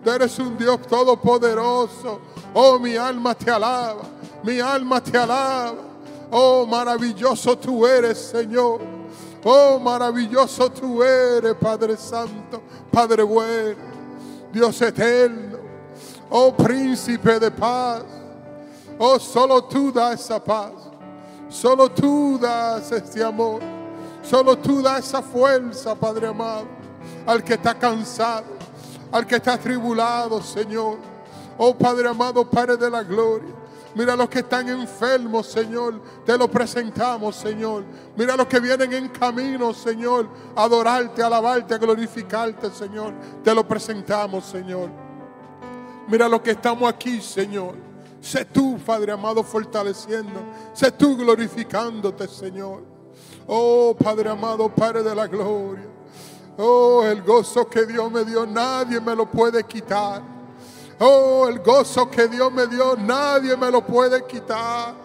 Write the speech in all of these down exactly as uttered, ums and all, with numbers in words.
Tú eres un Dios todopoderoso. Oh, mi alma te alaba. Mi alma te alaba. Oh, maravilloso tú eres, Señor. Oh, maravilloso tú eres, Padre Santo, Padre bueno, Dios eterno. Oh, príncipe de paz. Oh, solo tú das esa paz. Solo tú das este amor. Solo tú das esa fuerza, Padre amado, al que está cansado, al que está atribulado, Señor. Oh, Padre amado, Padre de la gloria. Mira a los que están enfermos, Señor. Te lo presentamos, Señor. Mira a los que vienen en camino, Señor, a adorarte, a alabarte, a glorificarte, Señor. Te lo presentamos, Señor. Mira a los que estamos aquí, Señor. Sé tú, Padre amado, fortaleciendo. Sé tú glorificándote, Señor. Oh, Padre amado, Padre de la gloria. Oh, el gozo que Dios me dio, nadie me lo puede quitar. Oh, el gozo que Dios me dio, nadie me lo puede quitar.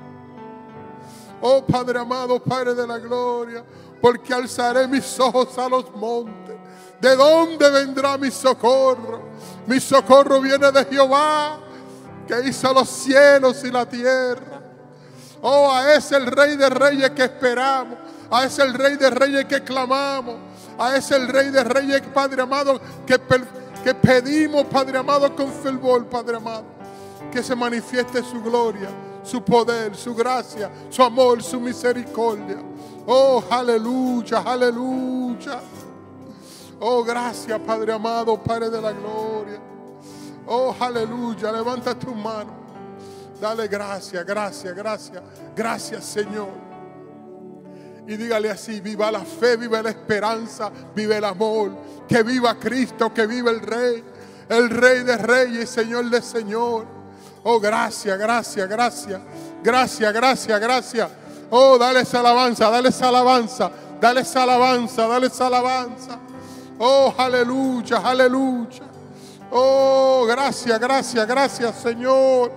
Oh, Padre amado, Padre de la gloria, porque alzaré mis ojos a los montes. ¿De dónde vendrá mi socorro? Mi socorro viene de Jehová, que hizo los cielos y la tierra. Oh, a ese el Rey de Reyes que esperamos. A ese el Rey de Reyes que clamamos. A ese el Rey de Reyes, Padre amado, que, que pedimos, Padre amado, con fervor, Padre amado. Que se manifieste su gloria, su poder, su gracia, su amor, su misericordia. Oh, aleluya, aleluya. Oh, gracias, Padre amado, Padre de la gloria. Oh, aleluya. Levanta tu mano. Dale gracias, gracias, gracias. Gracias, Señor. Y dígale así: viva la fe, viva la esperanza, viva el amor. Que viva Cristo, que viva el Rey. El Rey de Reyes, Señor de Señor. Oh, gracias, gracias, gracias. Gracias, gracias, gracias. Oh, dale esa alabanza, dale esa alabanza. Dale esa alabanza, dale esa alabanza. Oh, aleluya, aleluya. Oh, gracias, gracias, gracias, Señor.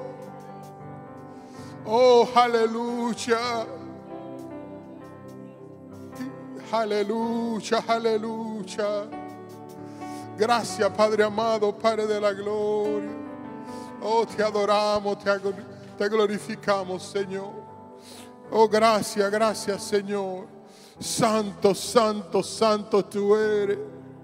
Oh, aleluya. Aleluya, aleluya. Gracias, Padre amado, Padre de la gloria. Oh, te adoramos, te, te glorificamos, Señor. Oh, gracias, gracias, Señor. Santo, santo, santo tú eres.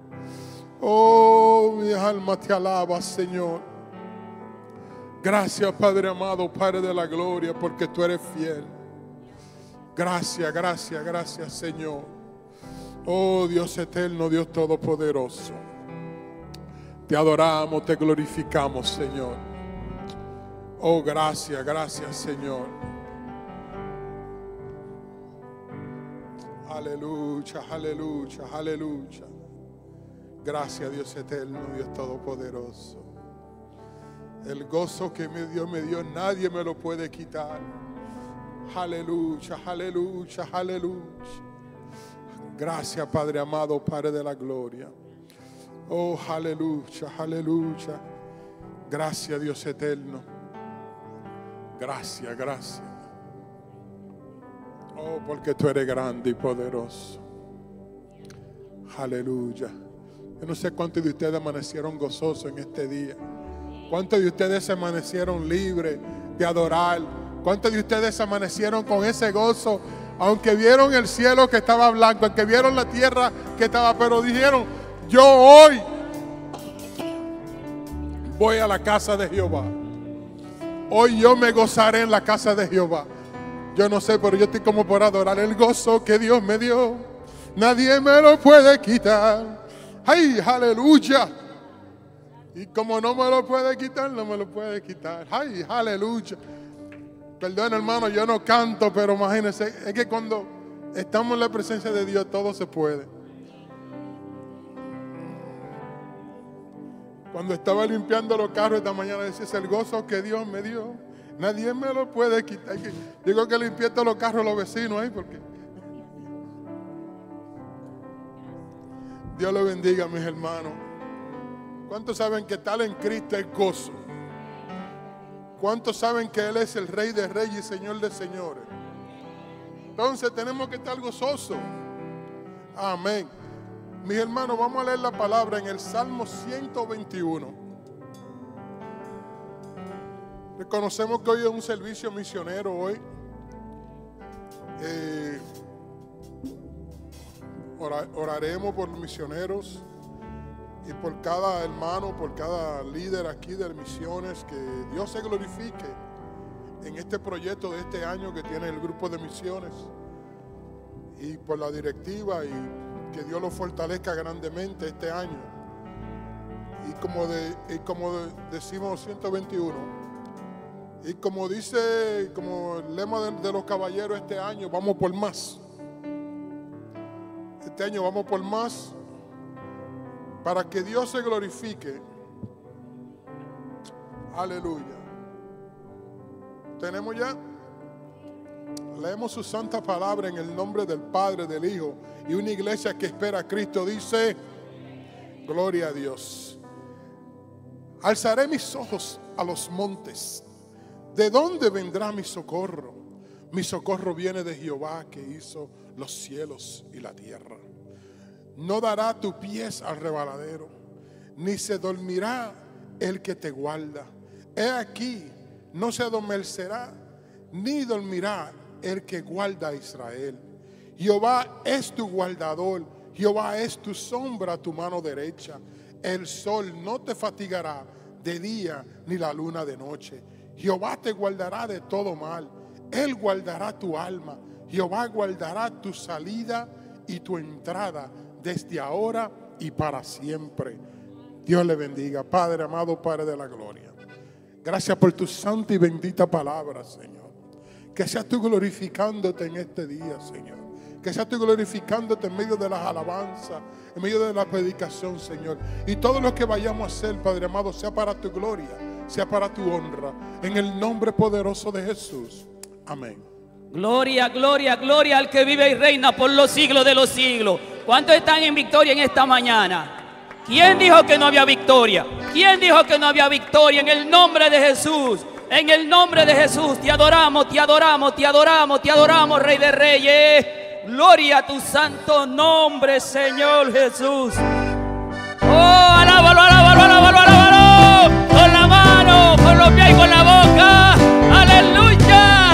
Oh, mi alma te alaba, Señor. Gracias, Padre amado, Padre de la gloria, porque tú eres fiel. Gracias, gracias, gracias, Señor. Oh, Dios eterno, Dios todopoderoso. Te adoramos, te glorificamos, Señor. Oh, gracias, gracias, Señor. Aleluya, aleluya, aleluya. Gracias, Dios eterno, Dios todopoderoso. El gozo que me dio, me dio, nadie me lo puede quitar. Aleluya, aleluya, aleluya. Gracias, Padre amado, Padre de la gloria. Oh, aleluya, aleluya. Gracias, Dios eterno. Gracias, gracias. Oh, porque tú eres grande y poderoso. Aleluya. Yo no sé cuántos de ustedes amanecieron gozosos en este día. ¿Cuántos de ustedes amanecieron libres de adorar? ¿Cuántos de ustedes amanecieron con ese gozo? Aunque vieron el cielo que estaba blanco, aunque vieron la tierra que estaba, pero dijeron: yo hoy voy a la casa de Jehová. Hoy yo me gozaré en la casa de Jehová. Yo no sé, pero yo estoy como por adorar. El gozo que Dios me dio, nadie me lo puede quitar. ¡Ay, aleluya! Y como no me lo puede quitar, no me lo puede quitar. ¡Ay, aleluya! Perdón, hermano, yo no canto, pero imagínense, es que cuando estamos en la presencia de Dios, todo se puede. Cuando estaba limpiando los carros esta mañana, decía: es el gozo que Dios me dio, nadie me lo puede quitar. Digo que limpié todos los carros de los vecinos ahí, porque Dios lo bendiga, mis hermanos. ¿Cuántos saben que tal en Cristo es gozo? ¿Cuántos saben que Él es el Rey de Reyes y Señor de Señores? Entonces tenemos que estar gozosos. Amén. Mis hermanos, vamos a leer la palabra en el Salmo ciento veintiuno. Reconocemos que hoy es un servicio misionero hoy. Eh, ora, oraremos por los misioneros y por cada hermano, por cada líder aquí de misiones, que Dios se glorifique en este proyecto de este año que tiene el grupo de misiones, y por la directiva, y que Dios lo fortalezca grandemente este año. Y como, de, y como de, decimos ciento veintiuno, y como dice, como el lema de, de los caballeros este año, vamos por más. Este año vamos por más, para que Dios se glorifique. Aleluya. Tenemos ya, leemos su santa palabra en el nombre del Padre, del Hijo, y una iglesia que espera a Cristo dice: gloria a Dios. Alzaré mis ojos a los montes. ¿De dónde vendrá mi socorro? Mi socorro viene de Jehová, que hizo los cielos y la tierra. No dará tu pies al rebaladero, ni se dormirá el que te guarda. He aquí, no se adormecerá, ni dormirá el que guarda a Israel. Jehová es tu guardador, Jehová es tu sombra a tu mano derecha. El sol no te fatigará de día, ni la luna de noche. Jehová te guardará de todo mal. Él guardará tu alma. Jehová guardará tu salida y tu entrada desde ahora y para siempre. Dios le bendiga. Padre amado, Padre de la gloria, gracias por tu santa y bendita palabra, Señor. Que seas tú glorificándote en este día, Señor. Que seas tú glorificándote en medio de las alabanzas, en medio de la predicación, Señor. Y todo lo que vayamos a hacer, Padre amado, sea para tu gloria, sea para tu honra. En el nombre poderoso de Jesús. Amén. Gloria, gloria, gloria al que vive y reina por los siglos de los siglos. ¿Cuántos están en victoria en esta mañana? ¿Quién dijo que no había victoria? ¿Quién dijo que no había victoria? En el nombre de Jesús. En el nombre de Jesús. Te adoramos, te adoramos, te adoramos, te adoramos, Rey de Reyes. Gloria a tu santo nombre, Señor Jesús. Oh, alábalo, alábalo, alábalo, alábalo. Con la mano, con los pies y con la boca. Aleluya.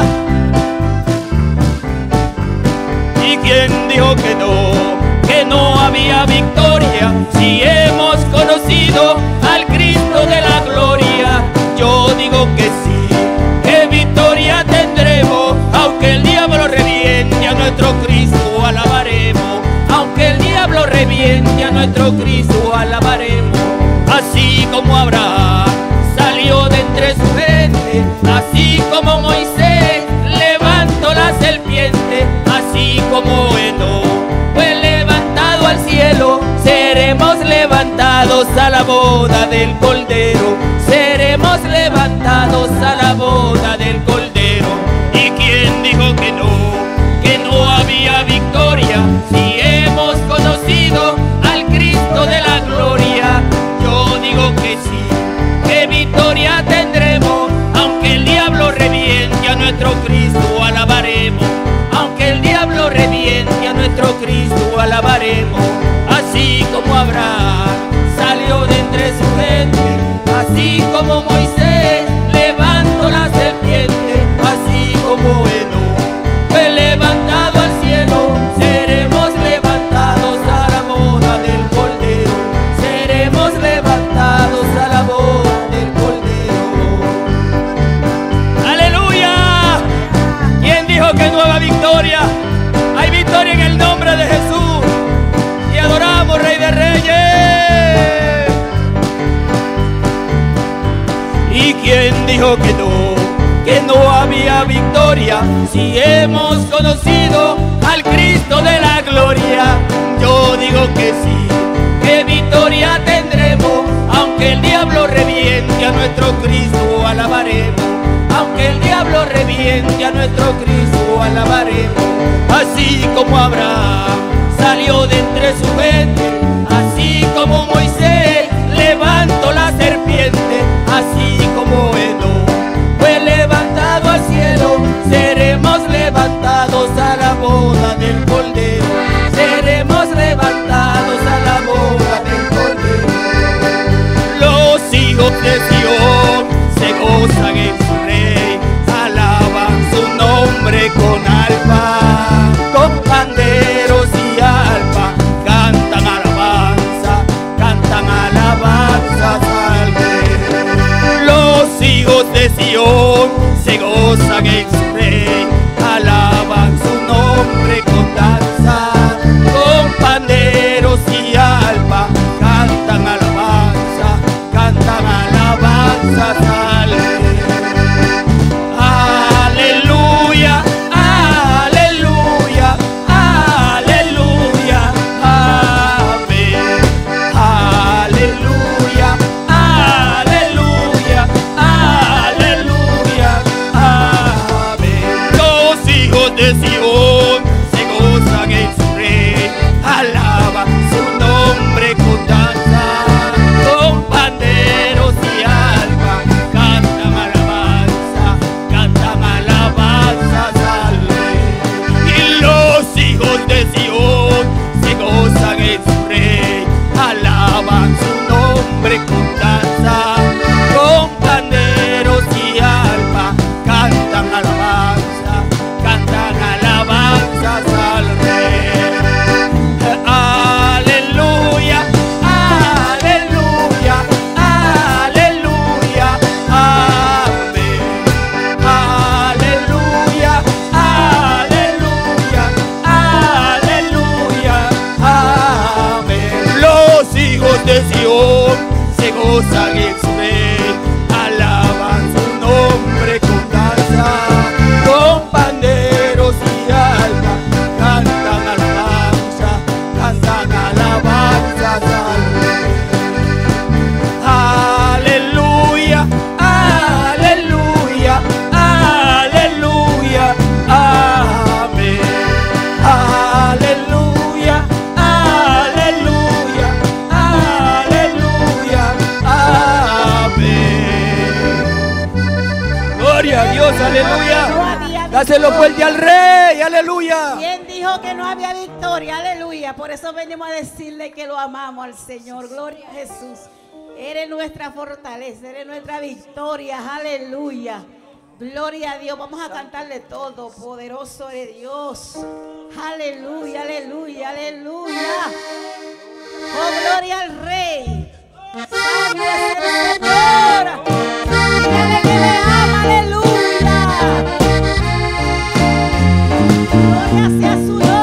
¿Y quién dijo que no? Que no había victoria. Si hemos conocido al Cristo de la gloria, yo digo que sí, que victoria tendremos. Aunque el diablo reviente, a nuestro Cristo alabaremos. Aunque el diablo reviente, a nuestro Cristo alabaremos. Así como Abraham salió de entre su gente, así como Moisés levantó la serpiente, así como Enoc fue levantado al cielo, seremos levantados a la boda del Cordero. Seremos levantados a la boda del Cordero. ¿Y quién dijo que no? Que no había victoria. Si hemos conocido al Cristo de la gloria, yo digo que sí, que victoria tendremos. Aunque el diablo reviente, a nuestro Cristo alabaremos. Aunque el diablo reviente, a nuestro Cristo alabaremos. Así como Abraham salió de entre su gente, así como Moisés levantó la serpiente, así como Enoc fue levantado al cielo, seremos levantados a la boda del Cordero. Seremos levantados a la boda del Cordero. ¡Aleluya! ¿Quién dijo que no había victoria? Hay victoria en el nombre de Jesús. Te adoramos, Rey de Reyes. ¿Y quién dijo que no? Que no había victoria. Si hemos conocido al Cristo de la gloria, yo digo que sí, que victoria tendremos. Aunque el diablo reviente, a nuestro Cristo alabaremos. Aunque el diablo reviente, a nuestro Cristo alabaremos. Así como Abraham salió de entre su gente, así como Moisés levantó la serpiente, así como Enoc fue levantado al cielo, seremos levantados a la boda del Cordero. Seremos levantados a la boda del Cordero. Los hijos de Sion se gozan en su gozan en su rey, alaban su nombre con danza, con panderos y alba, cantan alabanza, cantan alabanzas al rey. Aleluya, aleluya, aleluya, amén. Aleluya, aleluya, aleluya, amén. Los hijos de Sion se gozan en su rey, alaban su nombre con danza, con panderos y alba, cantan alabanza, cantan alabanzas al rey. Y los hijos de Sion se gozan en su rey, alaban su nombre con danza, con panderos y alba, cantan alabanza, cantan alabanzas al rey. Aleluya, aleluya, aleluya, amén. Aleluya, aleluya, aleluya, amén. Los hijos de Sion se gozan en su rey, alaban su nombre con danza, con panderos y alba, cantan alabanza, cantan alabanzas al rey. Aleluya, aleluya, aleluya, amén. Aleluya, aleluya, aleluya, amén. Gloria a Dios, aleluya. Dáselo fuerte al Rey, aleluya. ¿Quién dijo que no había victoria? Aleluya. Por eso venimos a decirle que lo amamos al Señor. Gloria a Jesús. Eres nuestra fortaleza, eres nuestra victoria. Aleluya. Gloria a Dios. Vamos a cantarle todo. Poderoso eres Dios. Aleluya, aleluya, aleluya. Oh, gloria al Rey. Santo es el Señor. Dígale que le ama. Aleluya. Gloria sea su nombre.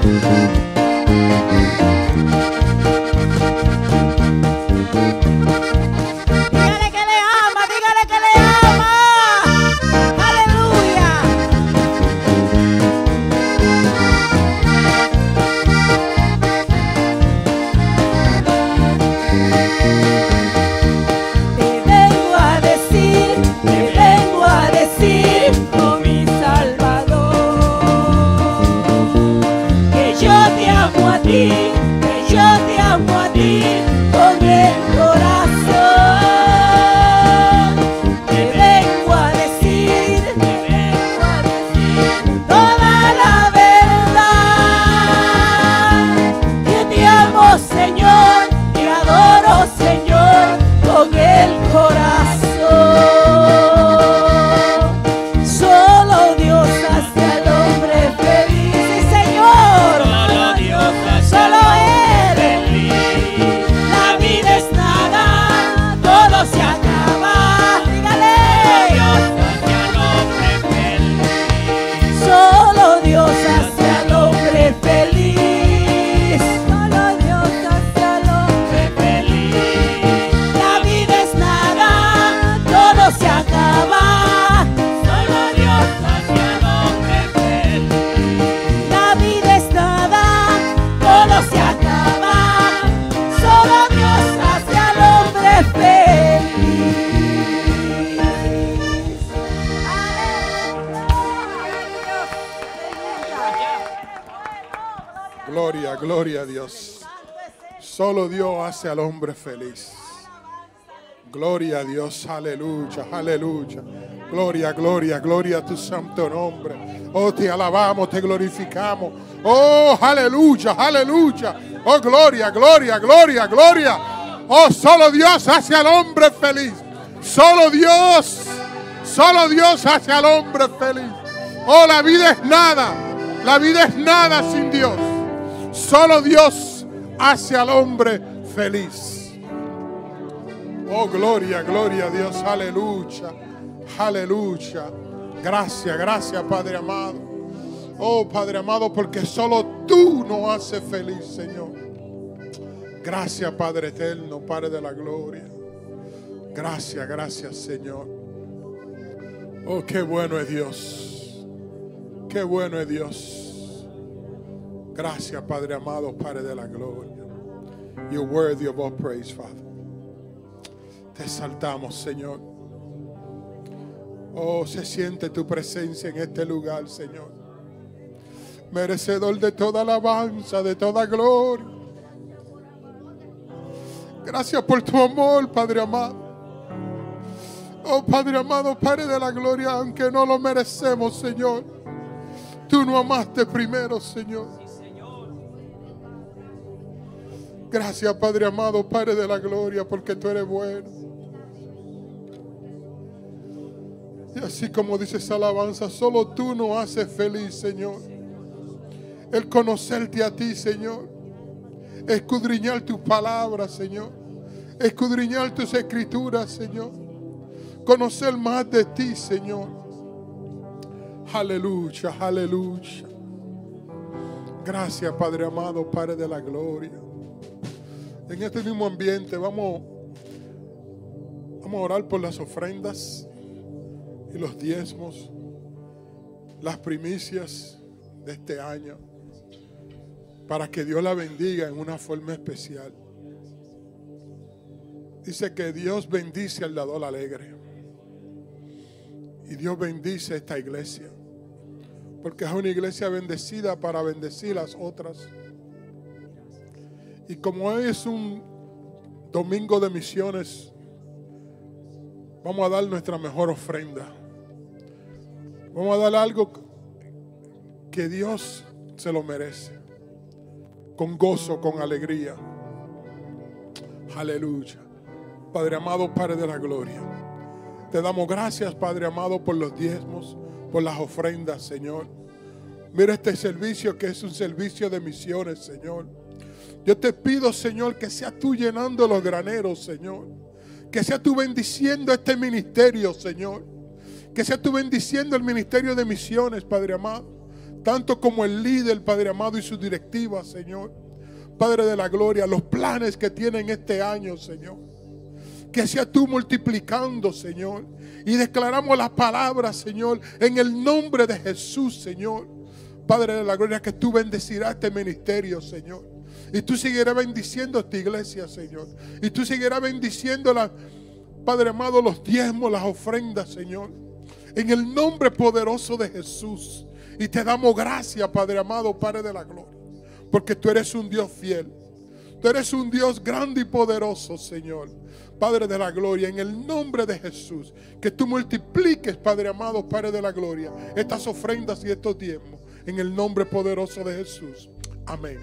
Dígale que le ama, dígale que le ama. Aleluya. Te vengo a decir, te vengo a decir, oh mi Salvador, que yo te amo a ti, que yo te amo a ti con el corazón. Te vengo a decir, te vengo a decir toda la verdad. Que te amo, Señor, te adoro, Señor, con el corazón. Solo Dios hace al hombre feliz, sí, Señor. Solo Dios hace Solo al Él. feliz. La vida es nada, todo se acaba. Dígale. Dios hace al hombre feliz. Solo Dios hace al hombre feliz. Solo Dios hace al hombre Feliz. La vida es nada, todo se acaba. Solo Dios hace al hombre feliz. La vida es nada, todo se acaba. Solo Dios hace al hombre feliz. Gloria, gloria a Dios. Solo Dios hace al hombre feliz. Gloria a Dios, aleluya, aleluya. Gloria, gloria, gloria a tu santo nombre. Oh, te alabamos, te glorificamos. Oh, aleluya, aleluya. Oh, gloria, gloria, gloria, gloria. Oh, solo Dios hace al hombre feliz. Solo Dios, solo Dios hace al hombre feliz. Oh, la vida es nada. La vida es nada sin Dios. Solo Dios hace al hombre feliz. Oh, gloria, gloria a Dios. Aleluya, aleluya. Gracias, gracias, Padre amado. Oh, Padre amado, porque solo tú nos haces feliz, Señor. Gracias, Padre eterno, Padre de la gloria. Gracias, gracias, Señor. Oh, qué bueno es Dios. Qué bueno es Dios. Gracias, Padre amado, Padre de la gloria. You're worthy of all praise, Father. Te exaltamos, Señor. Oh, se siente tu presencia en este lugar, Señor. Merecedor de toda alabanza, de toda gloria. Gracias por tu amor, Padre amado. Oh, Padre amado, Padre de la gloria, aunque no lo merecemos, Señor, tú nos amaste primero, Señor. Gracias, Padre amado, Padre de la gloria, porque tú eres bueno. Y así como dice esa alabanza, solo tú nos haces feliz, Señor. El conocerte a ti, Señor. Escudriñar tus palabras, Señor. Escudriñar tus escrituras, Señor. Conocer más de ti, Señor. Aleluya, aleluya. Gracias, Padre amado, Padre de la gloria. En este mismo ambiente vamos, vamos a orar por las ofrendas y los diezmos, las primicias de este año, para que Dios la bendiga en una forma especial. Dice que Dios bendice al dador alegre. Y Dios bendice esta iglesia, porque es una iglesia bendecida para bendecir las otras. Y como hoy es un domingo de misiones, vamos a dar nuestra mejor ofrenda. Vamos a dar algo que Dios se lo merece, con gozo, con alegría. Aleluya. Padre amado, Padre de la gloria, te damos gracias, Padre amado, por los diezmos, por las ofrendas, Señor. Mira este servicio que es un servicio de misiones, Señor. Yo te pido, Señor, que seas tú llenando los graneros, Señor. Que seas tú bendiciendo este ministerio, Señor. Que seas tú bendiciendo el ministerio de misiones, Padre amado. tanto como el líder, Padre amado, y sus directivas, Señor. Padre de la gloria, los planes que tienen este año, Señor. Que seas tú multiplicando, Señor. Y declaramos las palabras, Señor, en el nombre de Jesús, Señor. Padre de la gloria, que tú bendecirás este ministerio, Señor. Y tú seguirás bendiciendo esta iglesia, Señor. Y tú seguirás bendiciendo, la, Padre amado, los diezmos, las ofrendas, Señor. En el nombre poderoso de Jesús. Y te damos gracias, Padre amado, Padre de la gloria. Porque tú eres un Dios fiel. Tú eres un Dios grande y poderoso, Señor. Padre de la gloria, en el nombre de Jesús. Que tú multipliques, Padre amado, Padre de la gloria, estas ofrendas y estos diezmos. En el nombre poderoso de Jesús. Amén.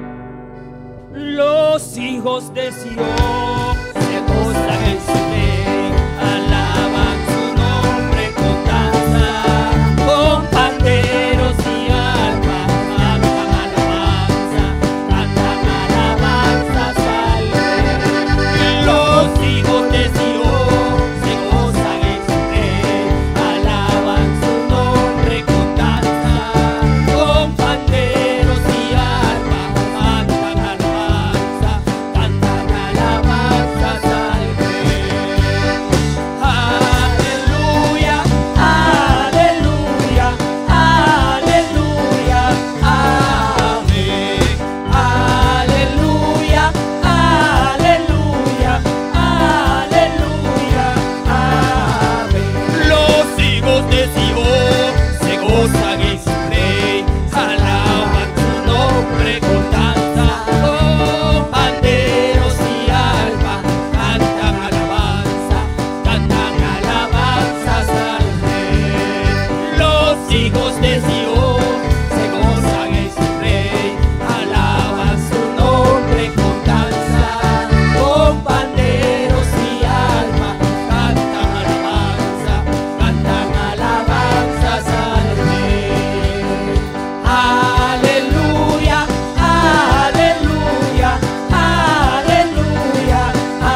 Los hijos de Sion se gozan en su ley, alaban su nombre con danza, con panderos y arpas, cantan alabanza, cantan alabanzas al Rey. Los hijos de Sion se gozan en su ley, alaban su nombre con danza, con panderos y arpas, cantan alabanza, cantan alabanzas al Rey. Aleluya, aleluya, aleluya, amén. Aleluya, aleluya, aleluya, amén. Los hijos de Sion se gozan en su Rey, alaban su nombre con danza, con panderos y arpas, cantan alabanza, cantan alabanzas al Rey. Los hijos de Sion se gozan en su Rey, alaban su nombre con danza, con panderos y arpas, cantan alabanza, cantan alabanzas al Rey. Aleluya, aleluya, aleluya,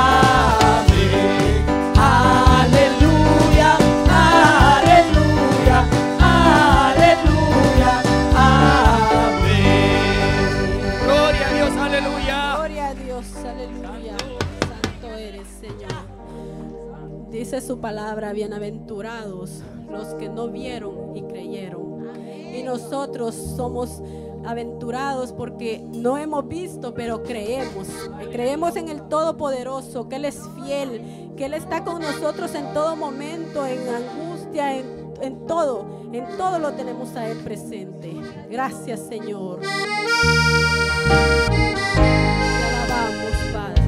amén. Aleluya, aleluya, aleluya, amén. Gloria a Dios, aleluya. Gloria a Dios, aleluya. Santo eres, Señor. Dice su palabra, bienaventurados los que no vieron y creyeron. Y nosotros somos aventurados porque no hemos visto, pero creemos. Creemos en el Todopoderoso, que Él es fiel, que Él está con nosotros en todo momento, en angustia, en, en todo. En todo lo tenemos a Él presente. Gracias, Señor. Te alabamos, Padre.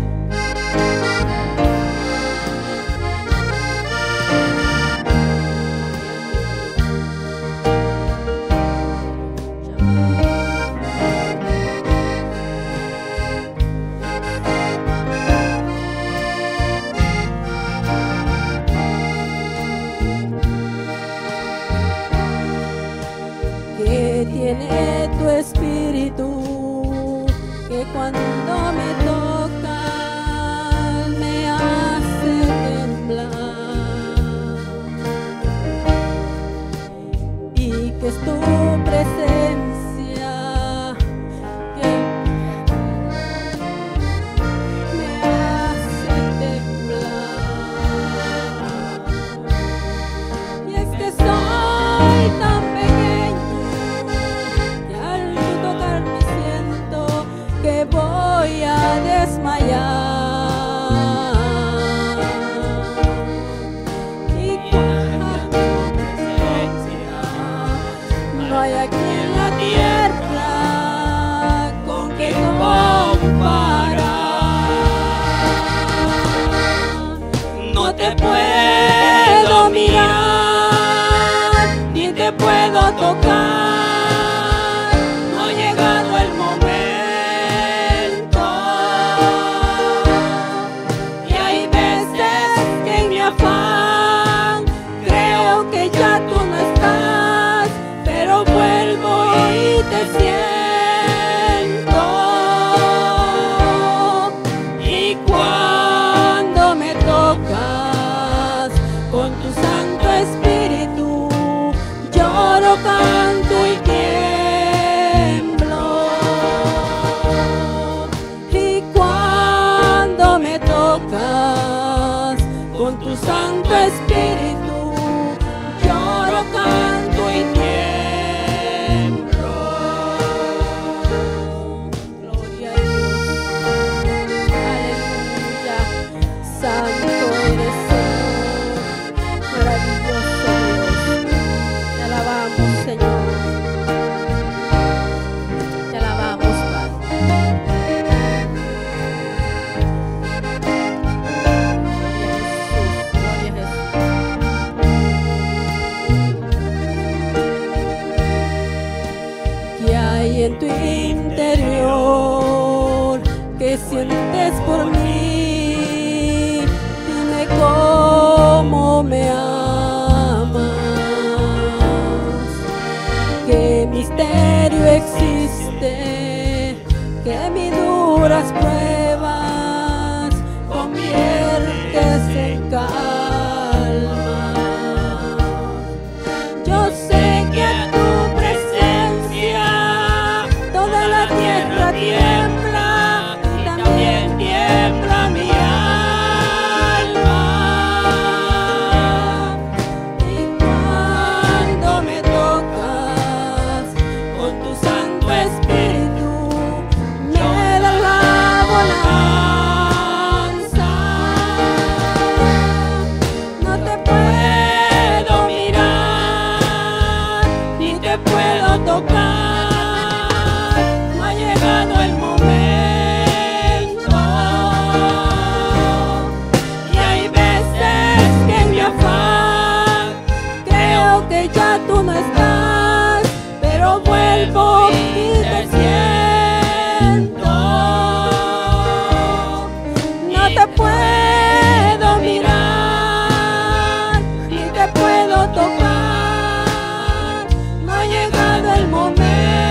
Que tiene tu espíritu, que cuando me tocas me hace temblar, y que es tu presencia que me hace temblar. Y es que soy tan pequeño que al tú tocarme siento que voy a desmayar. Y cuando no hay aquí en la tierra con que comparar. No te puedo mirar, ni te puedo tocar. No ha llegado el momento. Y hay veces que en mi afán creo que ya tú no estás, pero vuelvo y te siento. Y cuando me tocas con tu Santo Espíritu, lloro, canto y quiero hay en tu interior, que sientes por mí, dime cómo me amas, qué misterio existe, que mis duras pruebas conviertes en calma. Yo sé que a tu presencia toda la tierra tiembla, y también tiembla mi alma. Y cuando me tocas con tu Santo Espíritu, me das la bonanza. No te puedo mirar, ni te puedo tocar, no ha llegado el momento. Y hay veces que en mi afán creo que ya tú no estás, pero vuelvo y te siento. No te puedo mirar, ni te puedo tocar, no ha llegado el momento.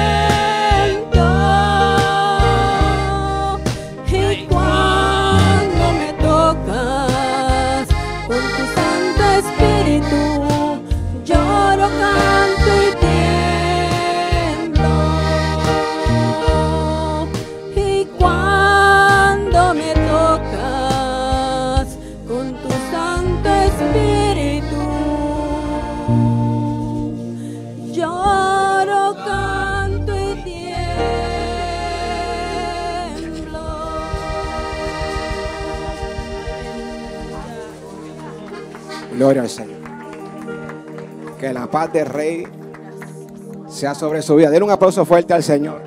Y cuando me tocas con tu Santo Espíritu, lloro, canto y tiemblo. Y cuando me tocas con tu Santo Espíritu, lloro, canto y tiemblo. Gloria al Señor. Que la paz del Rey sea sobre su vida. Denle un aplauso fuerte al Señor.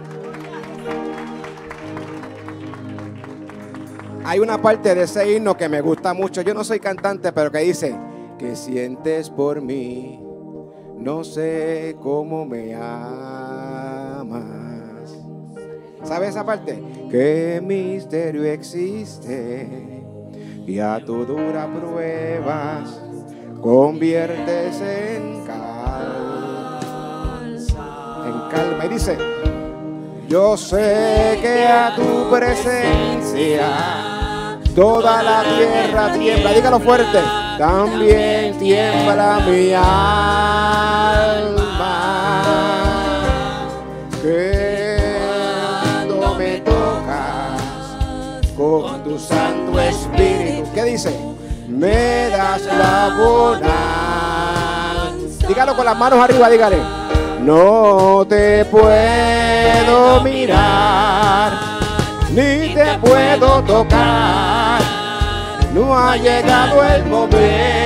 Hay una parte de ese himno que me gusta mucho. Yo no soy cantante, pero que dice: que sientes por mí, no sé cómo me amas. ¿Sabes esa parte? Qué misterio existe, y a tu dura pruebas conviertes en calma. En calma. Y dice: yo sé que a tu presencia toda la tierra tiembla. Dígalo fuerte. También tiembla mi alma. Que cuando me tocas con tu Santo Espíritu, ¿qué dice? Me das la bonanza. Dígalo con las manos arriba, dígale. No te puedo mirar, ni te puedo tocar, no ha llegado el momento.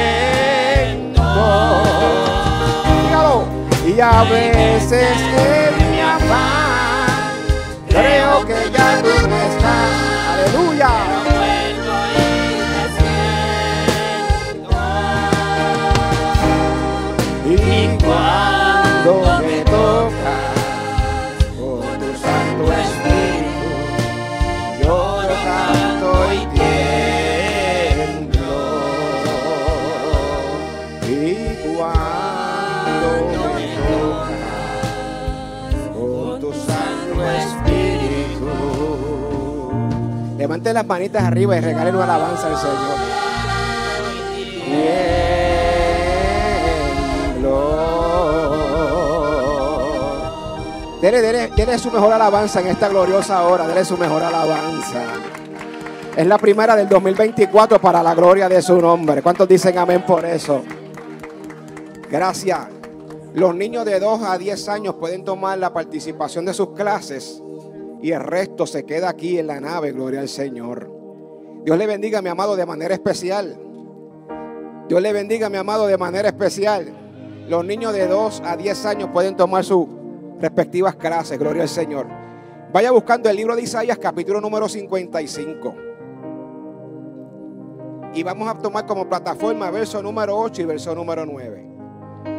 Dígalo. Y a veces en mi afán creo que ya tú no estás. Aleluya. Y cuando me tocas con tu Santo Espíritu, lloro, canto y tiemblo. Y cuando me tocas con tu Santo Espíritu, levante las manitas arriba y regalen una alabanza al Señor. Yeah. Dele, dele, dele su mejor alabanza en esta gloriosa hora. Dele su mejor alabanza. Es la primera del dos mil veinticuatro para la gloria de su nombre. ¿Cuántos dicen amén por eso? Gracias. Los niños de dos a diez años pueden tomar la participación de sus clases y el resto se queda aquí en la nave. Gloria al Señor. Dios le bendiga, mi amado, de manera especial. Dios le bendiga, mi amado, de manera especial. Los niños de dos a diez años pueden tomar sus respectivas clases. Gloria al Señor. Vaya buscando el libro de Isaías, capítulo número cincuenta y cinco. Y vamos a tomar como plataforma verso número ocho y verso número nueve.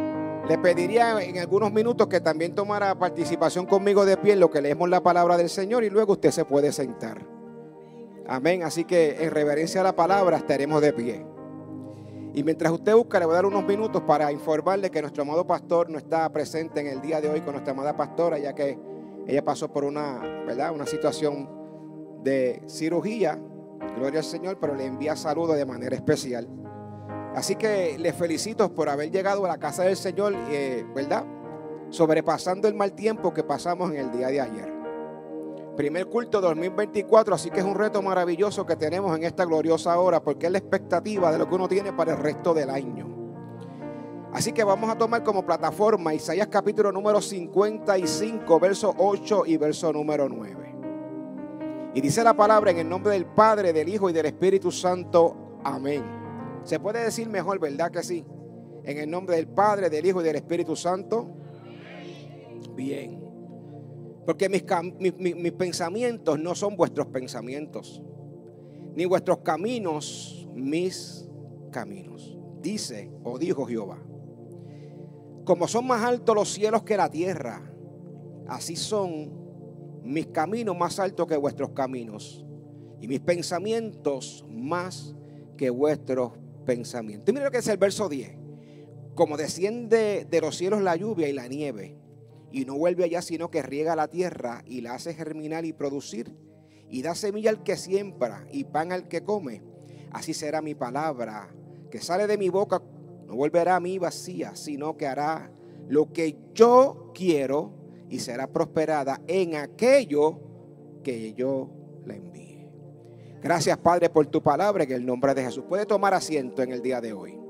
Le pediría en algunos minutos que también tomara participación conmigo de pie en lo que leemos la palabra del Señor y luego usted se puede sentar. Amén. Así que en reverencia a la palabra estaremos de pie. Y mientras usted busca, le voy a dar unos minutos para informarle que nuestro amado pastor no está presente en el día de hoy con nuestra amada pastora, ya que ella pasó por una, ¿verdad? una situación de cirugía. Gloria al Señor, pero le envía saludos de manera especial. Así que les felicito por haber llegado a la casa del Señor, eh, ¿verdad? Sobrepasando el mal tiempo que pasamos en el día de ayer. Primer culto dos mil veinticuatro, así que es un reto maravilloso que tenemos en esta gloriosa hora, porque es la expectativa de lo que uno tiene para el resto del año. Así que vamos a tomar como plataforma Isaías capítulo número cincuenta y cinco, verso ocho y verso número nueve. Y dice la palabra en el nombre del Padre, del Hijo y del Espíritu Santo. Amén. Se puede decir mejor, ¿verdad que sí? En el nombre del Padre, del Hijo y del Espíritu Santo. Bien. Porque mis, mis, mis, mis pensamientos no son vuestros pensamientos, ni vuestros caminos mis caminos, dice o dijo Jehová. Como son más altos los cielos que la tierra, así son mis caminos más altos que vuestros caminos, y mis pensamientos más que vuestros pensamientos. Y mira lo que dice el verso diez. Como desciende de los cielos la lluvia y la nieve, y no vuelve allá, sino que riega la tierra y la hace germinar y producir, y da semilla al que siembra y pan al que come, así será mi palabra que sale de mi boca. No volverá a mí vacía, sino que hará lo que yo quiero y será prosperada en aquello que yo le envíe. Gracias, Padre, por tu palabra en el nombre de Jesús. Puede tomar asiento en el día de hoy.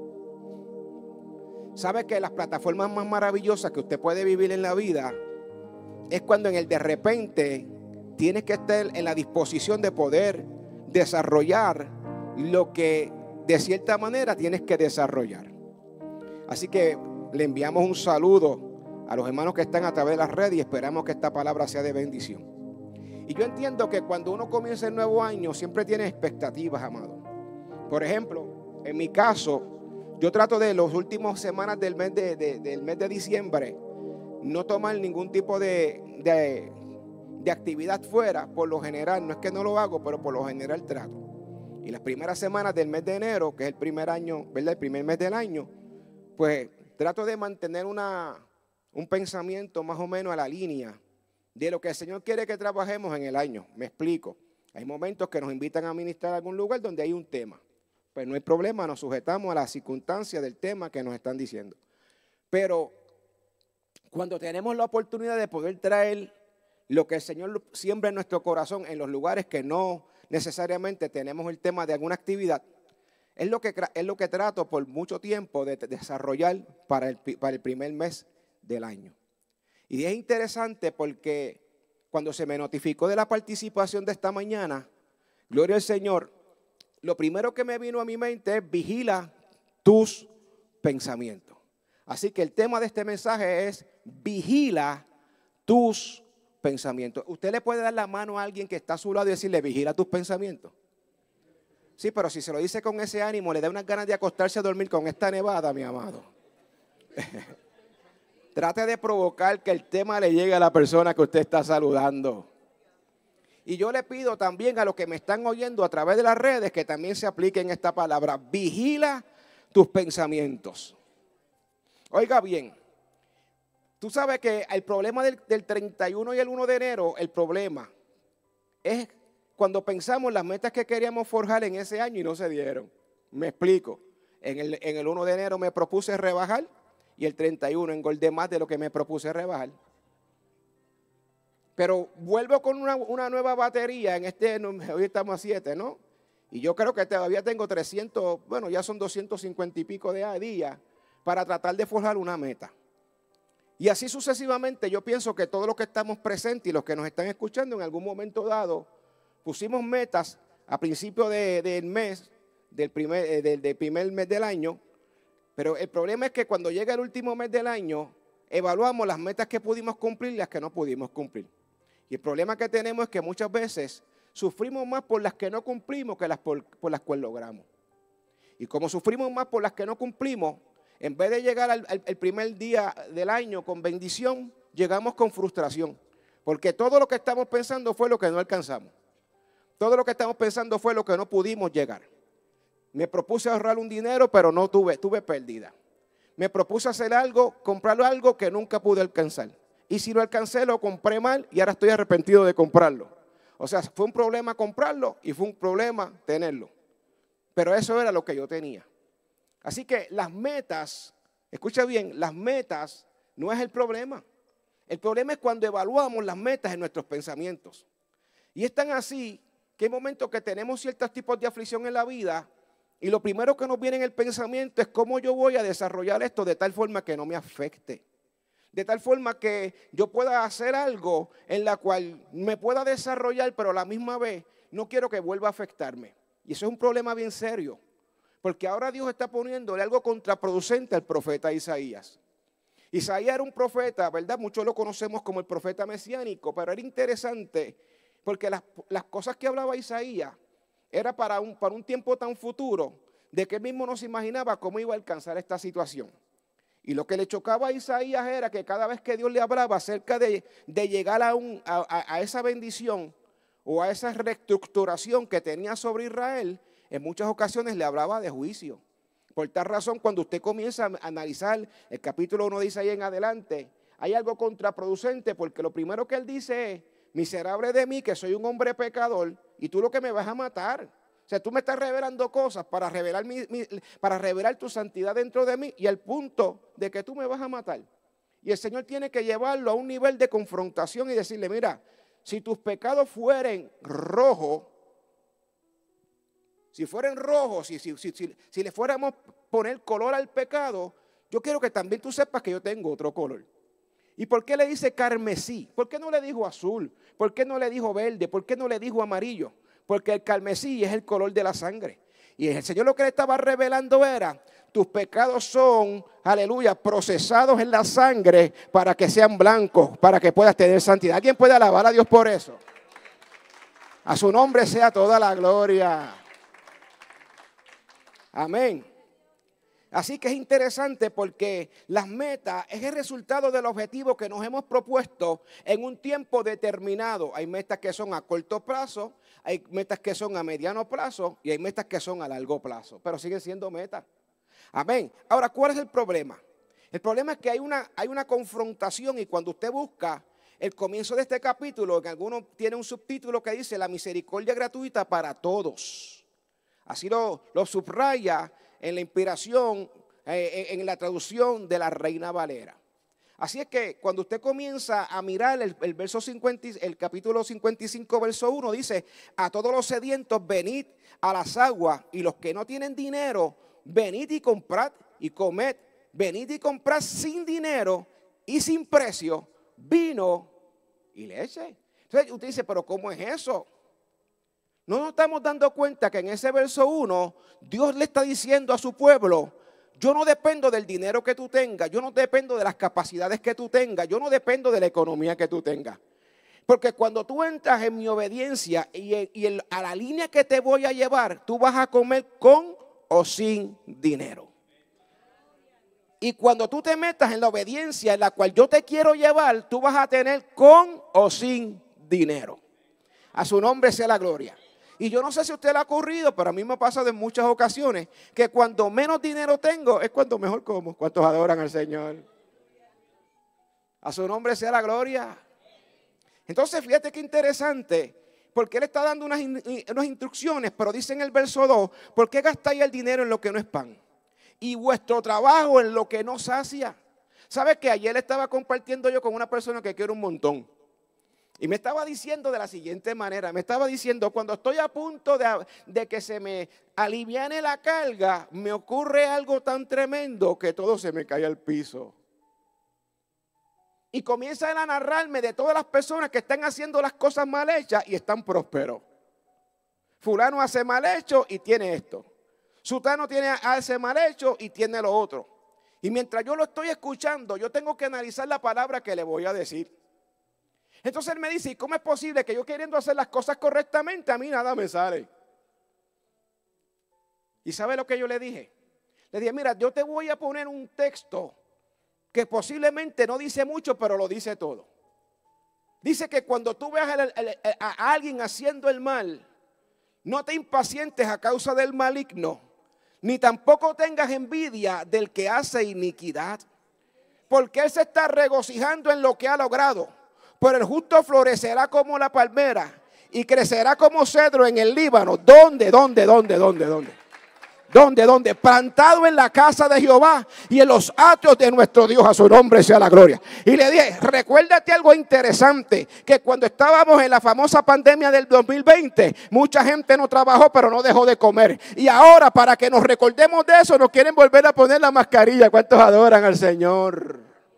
¿Sabe que las plataformas más maravillosas que usted puede vivir en la vida es cuando en el de repente tienes que estar en la disposición de poder desarrollar lo que de cierta manera tienes que desarrollar? Así que le enviamos un saludo a los hermanos que están a través de las redes y esperamos que esta palabra sea de bendición. Y yo entiendo que cuando uno comienza el nuevo año siempre tiene expectativas, amado. Por ejemplo, en mi caso, yo trato de las últimas semanas del mes de, de, del mes de diciembre no tomar ningún tipo de, de, de actividad fuera. Por lo general, no es que no lo hago, pero por lo general trato. Y las primeras semanas del mes de enero, que es el primer año, ¿verdad? El primer mes del año, pues trato de mantener una, un pensamiento más o menos a la línea de lo que el Señor quiere que trabajemos en el año. Me explico. Hay momentos que nos invitan a ministrar a algún lugar donde hay un tema. Pues no hay problema, nos sujetamos a las circunstancias del tema que nos están diciendo. Pero cuando tenemos la oportunidad de poder traer lo que el Señor siembra en nuestro corazón en los lugares que no necesariamente tenemos el tema de alguna actividad, es lo que, es lo que trato por mucho tiempo de desarrollar para el, para el primer mes del año. Y es interesante porque cuando se me notificó de la participación de esta mañana, gloria al Señor, lo primero que me vino a mi mente es vigila tus pensamientos. Así que el tema de este mensaje es vigila tus pensamientos. Usted le puede dar la mano a alguien que está a su lado y decirle vigila tus pensamientos. Sí, pero si se lo dice con ese ánimo, le da unas ganas de acostarse a dormir con esta nevada, mi amado. Trate de provocar que el tema le llegue a la persona que usted está saludando. Y yo le pido también a los que me están oyendo a través de las redes que también se apliquen esta palabra. Vigila tus pensamientos. Oiga bien, tú sabes que el problema del, del treinta y uno y el uno de enero, el problema es cuando pensamos las metas que queríamos forjar en ese año y no se dieron. Me explico. En el, en el uno de enero me propuse rebajar y el treinta y uno engordé más de lo que me propuse rebajar. Pero vuelvo con una, una nueva batería en este, hoy estamos a siete, ¿no? Y yo creo que todavía tengo trescientos, bueno, ya son doscientos cincuenta y pico de días para tratar de forjar una meta. Y así sucesivamente yo pienso que todos los que estamos presentes y los que nos están escuchando en algún momento dado, pusimos metas a principio de, del mes, del primer, del, del primer mes del año, pero el problema es que cuando llega el último mes del año, evaluamos las metas que pudimos cumplir y las que no pudimos cumplir. Y el problema que tenemos es que muchas veces sufrimos más por las que no cumplimos que las por, por las cuales logramos. Y como sufrimos más por las que no cumplimos, en vez de llegar al, al, al primer día del año con bendición, llegamos con frustración. Porque todo lo que estamos pensando fue lo que no alcanzamos. Todo lo que estamos pensando fue lo que no pudimos llegar. Me propuse ahorrar un dinero, pero no tuve, tuve pérdida. Me propuse hacer algo, comprar algo que nunca pude alcanzar. Y si lo alcancé, lo compré mal y ahora estoy arrepentido de comprarlo. O sea, fue un problema comprarlo y fue un problema tenerlo. Pero eso era lo que yo tenía. Así que las metas, escucha bien, las metas no es el problema. El problema es cuando evaluamos las metas en nuestros pensamientos. Y es tan así que hay momentos que tenemos ciertos tipos de aflicción en la vida y lo primero que nos viene en el pensamiento es cómo yo voy a desarrollar esto de tal forma que no me afecte. De tal forma que yo pueda hacer algo en la cual me pueda desarrollar, pero a la misma vez no quiero que vuelva a afectarme. Y eso es un problema bien serio. Porque ahora Dios está poniéndole algo contraproducente al profeta Isaías. Isaías era un profeta, ¿verdad? Muchos lo conocemos como el profeta mesiánico, pero era interesante porque las, las cosas que hablaba Isaías era para un, para un tiempo tan futuro de que él mismo no se imaginaba cómo iba a alcanzar esta situación. Y lo que le chocaba a Isaías era que cada vez que Dios le hablaba acerca de, de llegar a, un, a, a esa bendición o a esa reestructuración que tenía sobre Israel, en muchas ocasiones le hablaba de juicio. Por tal razón, cuando usted comienza a analizar el capítulo uno de Isaías en adelante, hay algo contraproducente porque lo primero que él dice es, miserable de mí que soy un hombre pecador y tú lo que me vas a matar. O sea, tú me estás revelando cosas para revelar, mi, mi, para revelar tu santidad dentro de mí y al punto de que tú me vas a matar. Y el Señor tiene que llevarlo a un nivel de confrontación y decirle, mira, si tus pecados fueren rojos, si fueran rojos, si, si, si, si, si le fuéramos a poner color al pecado, yo quiero que también tú sepas que yo tengo otro color. ¿Y por qué le dice carmesí? ¿Por qué no le dijo azul? ¿Por qué no le dijo verde? ¿Por qué no le dijo amarillo? Porque el carmesí es el color de la sangre. Y el Señor lo que le estaba revelando era, tus pecados son, aleluya, procesados en la sangre para que sean blancos, para que puedas tener santidad. ¿Alguien puede alabar a Dios por eso? A su nombre sea toda la gloria. Amén. Así que es interesante porque las metas es el resultado del objetivo que nos hemos propuesto en un tiempo determinado. Hay metas que son a corto plazo, hay metas que son a mediano plazo y hay metas que son a largo plazo, pero siguen siendo metas. Amén. Ahora, ¿cuál es el problema? El problema es que hay una, hay una confrontación y cuando usted busca el comienzo de este capítulo, en algunos tiene un subtítulo que dice la misericordia gratuita para todos. Así lo, lo subraya en la inspiración, eh, en la traducción de la Reina Valera. Así es que cuando usted comienza a mirar el, el, verso cincuenta, el capítulo cincuenta y cinco, verso uno, dice, a todos los sedientos venid a las aguas y los que no tienen dinero, venid y comprad y comed, venid y comprad sin dinero y sin precio vino y leche. Entonces usted dice, pero ¿cómo es eso? No nos estamos dando cuenta que en ese verso uno, Dios le está diciendo a su pueblo, yo no dependo del dinero que tú tengas, yo no dependo de las capacidades que tú tengas, yo no dependo de la economía que tú tengas. Porque cuando tú entras en mi obediencia y, en, y en, a la línea que te voy a llevar, tú vas a comer con o sin dinero. Y cuando tú te metas en la obediencia en la cual yo te quiero llevar, tú vas a tener con o sin dinero. A su nombre sea la gloria. Y yo no sé si a usted le ha ocurrido, pero a mí me ha pasado en muchas ocasiones que cuando menos dinero tengo es cuando mejor como. ¿Cuántos adoran al Señor? A su nombre sea la gloria. Entonces fíjate qué interesante, porque Él está dando unas, unas instrucciones, pero dice en el verso dos, ¿por qué gastáis el dinero en lo que no es pan? Y vuestro trabajo en lo que no sacia. ¿Sabes qué? Ayer estaba compartiendo yo con una persona que quiero un montón. Y me estaba diciendo de la siguiente manera, me estaba diciendo, cuando estoy a punto de, de que se me aliviane la carga, me ocurre algo tan tremendo que todo se me cae al piso. Y comienza a narrarme de todas las personas que están haciendo las cosas mal hechas y están prósperos. Fulano hace mal hecho y tiene esto. Sutano tiene, hace mal hecho y tiene lo otro. Y mientras yo lo estoy escuchando, yo tengo que analizar la palabra que le voy a decir. Entonces él me dice, ¿y cómo es posible que yo queriendo hacer las cosas correctamente, a mí nada me sale? ¿Y sabe lo que yo le dije? Le dije, mira, yo te voy a poner un texto que posiblemente no dice mucho, pero lo dice todo. Dice que cuando tú veas a, a, a alguien haciendo el mal, no te impacientes a causa del maligno, ni tampoco tengas envidia del que hace iniquidad, porque él se está regocijando en lo que ha logrado. Pero el justo florecerá como la palmera y crecerá como cedro en el Líbano. ¿Dónde, dónde, dónde, dónde, dónde? ¿Dónde, dónde? Plantado en la casa de Jehová y en los atrios de nuestro Dios, a su nombre sea la gloria. Y le dije, recuérdate algo interesante, que cuando estábamos en la famosa pandemia del dos mil veinte, mucha gente no trabajó, pero no dejó de comer. Y ahora, para que nos recordemos de eso, nos quieren volver a poner la mascarilla. ¿Cuántos adoran al Señor?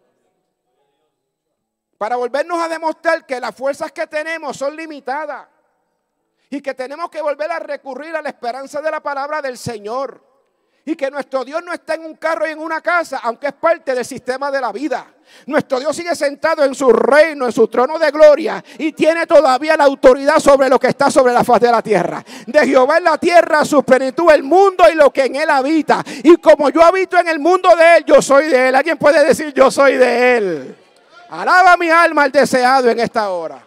Para volvernos a demostrar que las fuerzas que tenemos son limitadas. Y que tenemos que volver a recurrir a la esperanza de la palabra del Señor. Y que nuestro Dios no está en un carro y en una casa, aunque es parte del sistema de la vida. Nuestro Dios sigue sentado en su reino, en su trono de gloria. Y tiene todavía la autoridad sobre lo que está sobre la faz de la tierra. De Jehová en la tierra, su plenitud, el mundo y lo que en él habita. Y como yo habito en el mundo de él, yo soy de él. ¿Alguien puede decir yo soy de él? Alaba mi alma al deseado en esta hora.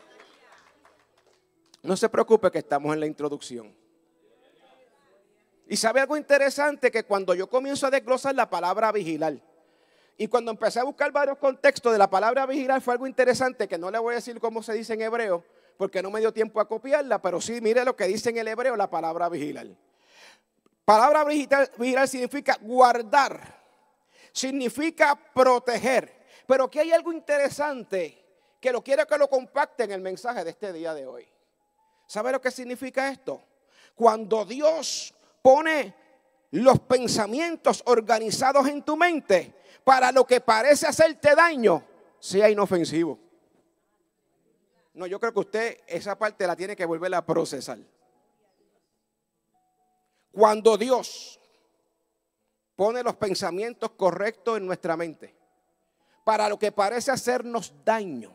No se preocupe que estamos en la introducción. Y sabe algo interesante, que cuando yo comienzo a desglosar la palabra vigilar, y cuando empecé a buscar varios contextos de la palabra vigilar, fue algo interesante que no le voy a decir cómo se dice en hebreo, porque no me dio tiempo a copiarla, pero sí mire lo que dice en el hebreo la palabra vigilar. Palabra vigilar, vigilar significa guardar, significa proteger. Pero aquí hay algo interesante que lo quiero que lo compacte en el mensaje de este día de hoy. ¿Sabe lo que significa esto? Cuando Dios pone los pensamientos organizados en tu mente para lo que parece hacerte daño, sea inofensivo. No, yo creo que usted esa parte la tiene que volver a procesar. Cuando Dios pone los pensamientos correctos en nuestra mente para lo que parece hacernos daño,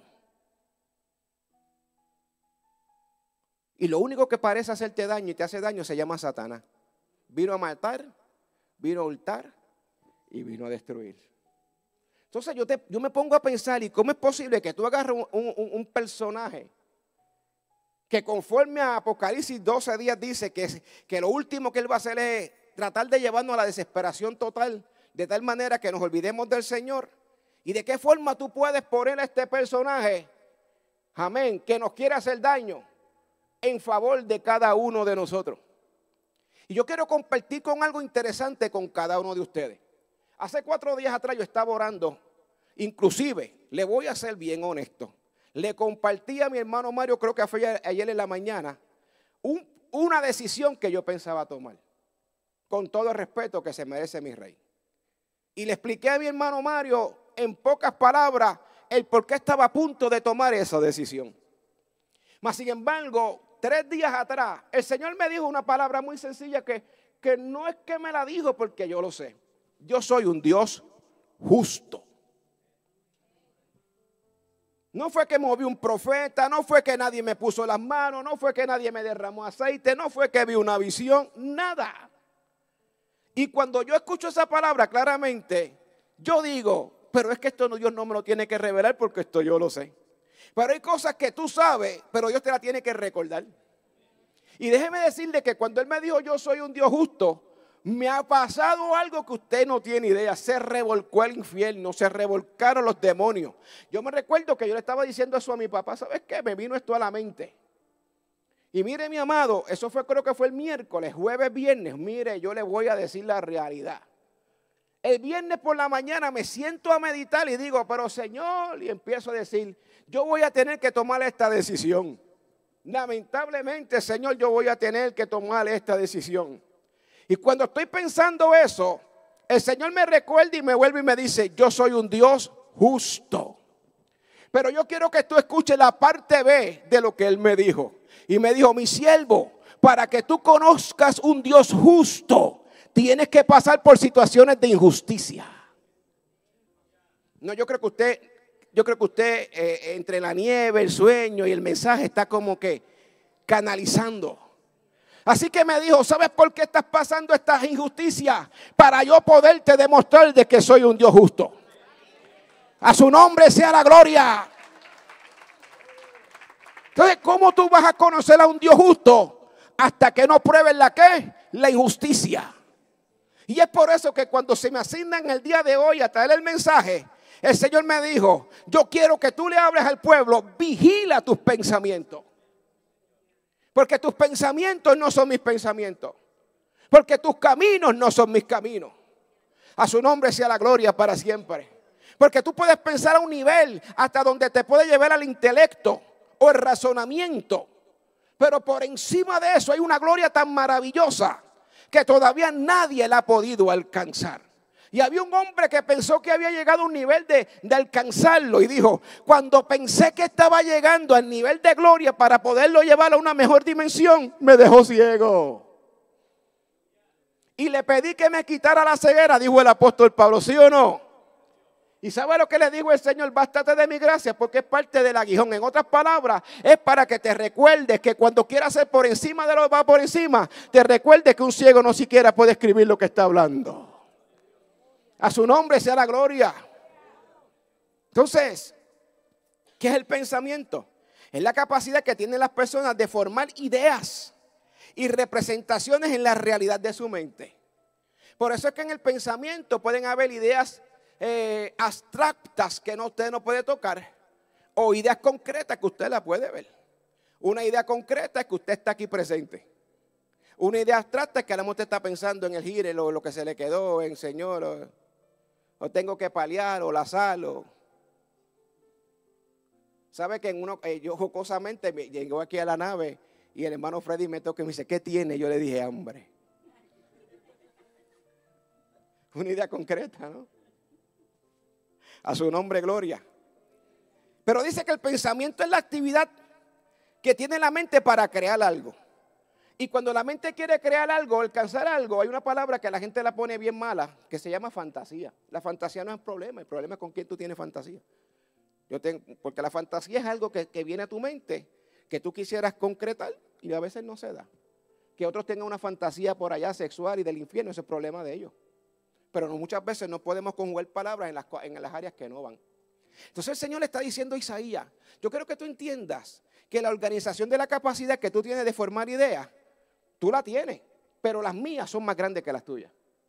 y lo único que parece hacerte daño y te hace daño se llama Satanás. Vino a matar, vino a hurtar y vino a destruir. Entonces yo, te, yo me pongo a pensar, ¿y cómo es posible que tú agarres un, un, un personaje que conforme a Apocalipsis doce días dice que, que lo último que él va a hacer es tratar de llevarnos a la desesperación total, de tal manera que nos olvidemos del Señor? ¿Y de qué forma tú puedes poner a este personaje, amén, que nos quiere hacer daño, en favor de cada uno de nosotros? Y yo quiero compartir con algo interesante con cada uno de ustedes. Hace cuatro días atrás yo estaba orando, inclusive, le voy a ser bien honesto, le compartí a mi hermano Mario, creo que fue ayer en la mañana, un, una decisión que yo pensaba tomar, con todo el respeto que se merece mi rey. Y le expliqué a mi hermano Mario, en pocas palabras, el por qué estaba a punto de tomar esa decisión. Mas sin embargo, tres días atrás, el Señor me dijo una palabra muy sencilla que, que no es que me la dijo porque yo lo sé. Yo soy un Dios justo. No fue que moví un profeta, no fue que nadie me puso las manos, no fue que nadie me derramó aceite, no fue que vi una visión, nada. Y cuando yo escucho esa palabra claramente, yo digo, pero es que esto no, Dios no me lo tiene que revelar porque esto yo lo sé. Pero hay cosas que tú sabes, pero Dios te la tiene que recordar. Y déjeme decirle que cuando Él me dijo yo soy un Dios justo, me ha pasado algo que usted no tiene idea. Se revolcó el infierno, se revolcaron los demonios. Yo me recuerdo que yo le estaba diciendo eso a mi papá. ¿Sabes qué? Me vino esto a la mente. Y mire, mi amado, eso fue, creo que fue el miércoles, jueves, viernes. Mire, yo le voy a decir la realidad. El viernes por la mañana me siento a meditar y digo, pero Señor, y empiezo a decir, yo voy a tener que tomar esta decisión. Lamentablemente, Señor, yo voy a tener que tomar esta decisión. Y cuando estoy pensando eso, el Señor me recuerda y me vuelve y me dice, yo soy un Dios justo. Pero yo quiero que tú escuches la parte B de lo que Él me dijo. Y me dijo, mi siervo, para que tú conozcas un Dios justo, tienes que pasar por situaciones de injusticia. No, yo creo que usted, yo creo que usted eh, entre la nieve, el sueño y el mensaje está como que canalizando. Así que me dijo, ¿sabes por qué estás pasando estas injusticias? Para yo poderte demostrar de que soy un Dios justo. A su nombre sea la gloria. Entonces, ¿cómo tú vas a conocer a un Dios justo? Hasta que no pruebes la ¿qué? La injusticia. Y es por eso que cuando se me asigna en el día de hoy a traer el mensaje, el Señor me dijo, yo quiero que tú le hables al pueblo, vigila tus pensamientos. Porque tus pensamientos no son mis pensamientos. Porque tus caminos no son mis caminos. A su nombre sea la gloria para siempre. Porque tú puedes pensar a un nivel hasta donde te puede llevar al intelecto o el razonamiento. Pero por encima de eso hay una gloria tan maravillosa que todavía nadie la ha podido alcanzar. Y había un hombre que pensó que había llegado a un nivel de, de alcanzarlo. Y dijo, cuando pensé que estaba llegando al nivel de gloria para poderlo llevar a una mejor dimensión, me dejó ciego. Y le pedí que me quitara la ceguera, dijo el apóstol Pablo, ¿sí o no? Y ¿sabe lo que le dijo el Señor? Bástate de mi gracia, porque es parte del aguijón. En otras palabras, es para que te recuerdes que cuando quieras ser por encima de lo que va por encima, te recuerdes que un ciego no siquiera puede escribir lo que está hablando. A su nombre sea la gloria. Entonces, ¿qué es el pensamiento? Es la capacidad que tienen las personas de formar ideas y representaciones en la realidad de su mente. Por eso es que en el pensamiento pueden haber ideas eh, abstractas que no, usted no puede tocar, o ideas concretas que usted la puede ver. Una idea concreta es que usted está aquí presente. Una idea abstracta es que a lo mejor usted está pensando en el gire, o lo que se le quedó, en Señor, o, o tengo que paliar, o la sal, o... ¿Sabe que en uno, eh, yo jocosamente me, llegó aquí a la nave y el hermano Freddy me toca y me dice, ¿qué tiene? Yo le dije, hambre. Una idea concreta, ¿no? A su nombre, gloria. Pero dice que el pensamiento es la actividad que tiene la mente para crear algo. Y cuando la mente quiere crear algo, alcanzar algo, hay una palabra que la gente la pone bien mala, que se llama fantasía. La fantasía no es problema, el problema es con quién tú tienes fantasía. Yo tengo, porque la fantasía es algo que, que viene a tu mente, que tú quisieras concretar y a veces no se da. Que otros tengan una fantasía por allá sexual y del infierno, ese es el problema de ellos. Pero no, muchas veces no podemos conjugar palabras en las, en las áreas que no van. Entonces el Señor le está diciendo a Isaías, yo quiero que tú entiendas que la organización de la capacidad que tú tienes de formar ideas, tú la tienes, pero las mías son más grandes que las tuyas.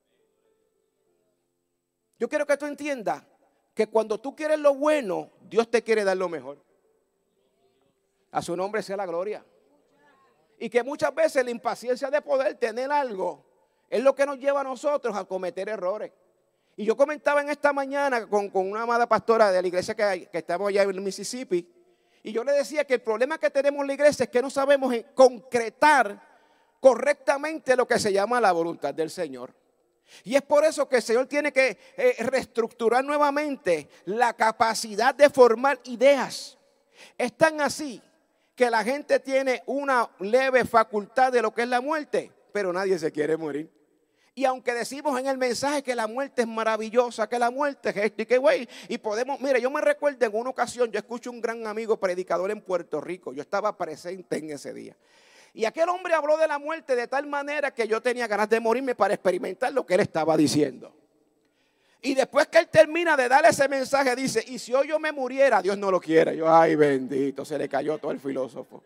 Yo quiero que tú entiendas que cuando tú quieres lo bueno, Dios te quiere dar lo mejor. A su nombre sea la gloria. Y que muchas veces la impaciencia de poder tener algo es lo que nos lleva a nosotros a cometer errores. Y yo comentaba en esta mañana con, con una amada pastora de la iglesia que, que estamos allá en Mississippi. Y yo le decía que el problema que tenemos en la iglesia es que no sabemos concretar correctamente lo que se llama la voluntad del Señor. Y es por eso que el Señor tiene que eh, reestructurar nuevamente la capacidad de formar ideas. Es tan así que la gente tiene una leve facultad de lo que es la muerte, pero nadie se quiere morir. Y aunque decimos en el mensaje que la muerte es maravillosa, que la muerte es esto y que güey, y podemos, mire, yo me recuerdo en una ocasión, yo escucho un gran amigo predicador en Puerto Rico, yo estaba presente en ese día. Y aquel hombre habló de la muerte de tal manera que yo tenía ganas de morirme para experimentar lo que él estaba diciendo. Y después que él termina de dar ese mensaje, dice, y si hoy yo me muriera, Dios no lo quiere. Yo, ay bendito, se le cayó todo el filósofo.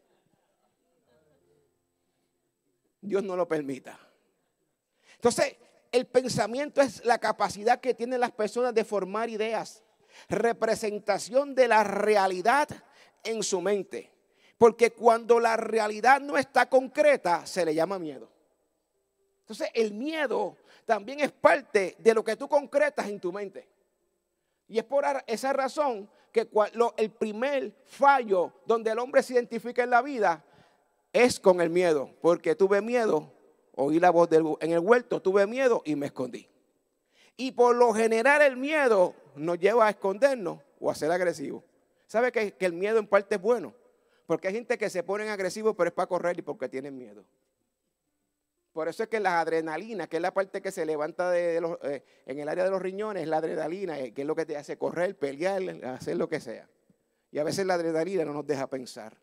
Dios no lo permita. Entonces, el pensamiento es la capacidad que tienen las personas de formar ideas, representación de la realidad en su mente. Porque cuando la realidad no está concreta, se le llama miedo. Entonces, el miedo también es parte de lo que tú concretas en tu mente. Y es por esa razón que el primer fallo donde el hombre se identifica en la vida es con el miedo. Porque tuve miedo, oí la voz del, en el huerto, tuve miedo y me escondí. Y por lo general el miedo nos lleva a escondernos o a ser agresivos. ¿Sabe que, que el miedo en parte es bueno? Porque hay gente que se ponen agresivos, pero es para correr y porque tienen miedo. Por eso es que la adrenalina, que es la parte que se levanta de, de los, eh, en el área de los riñones, la adrenalina, eh, que es lo que te hace correr, pelear, hacer lo que sea. Y a veces la adrenalina no nos deja pensar.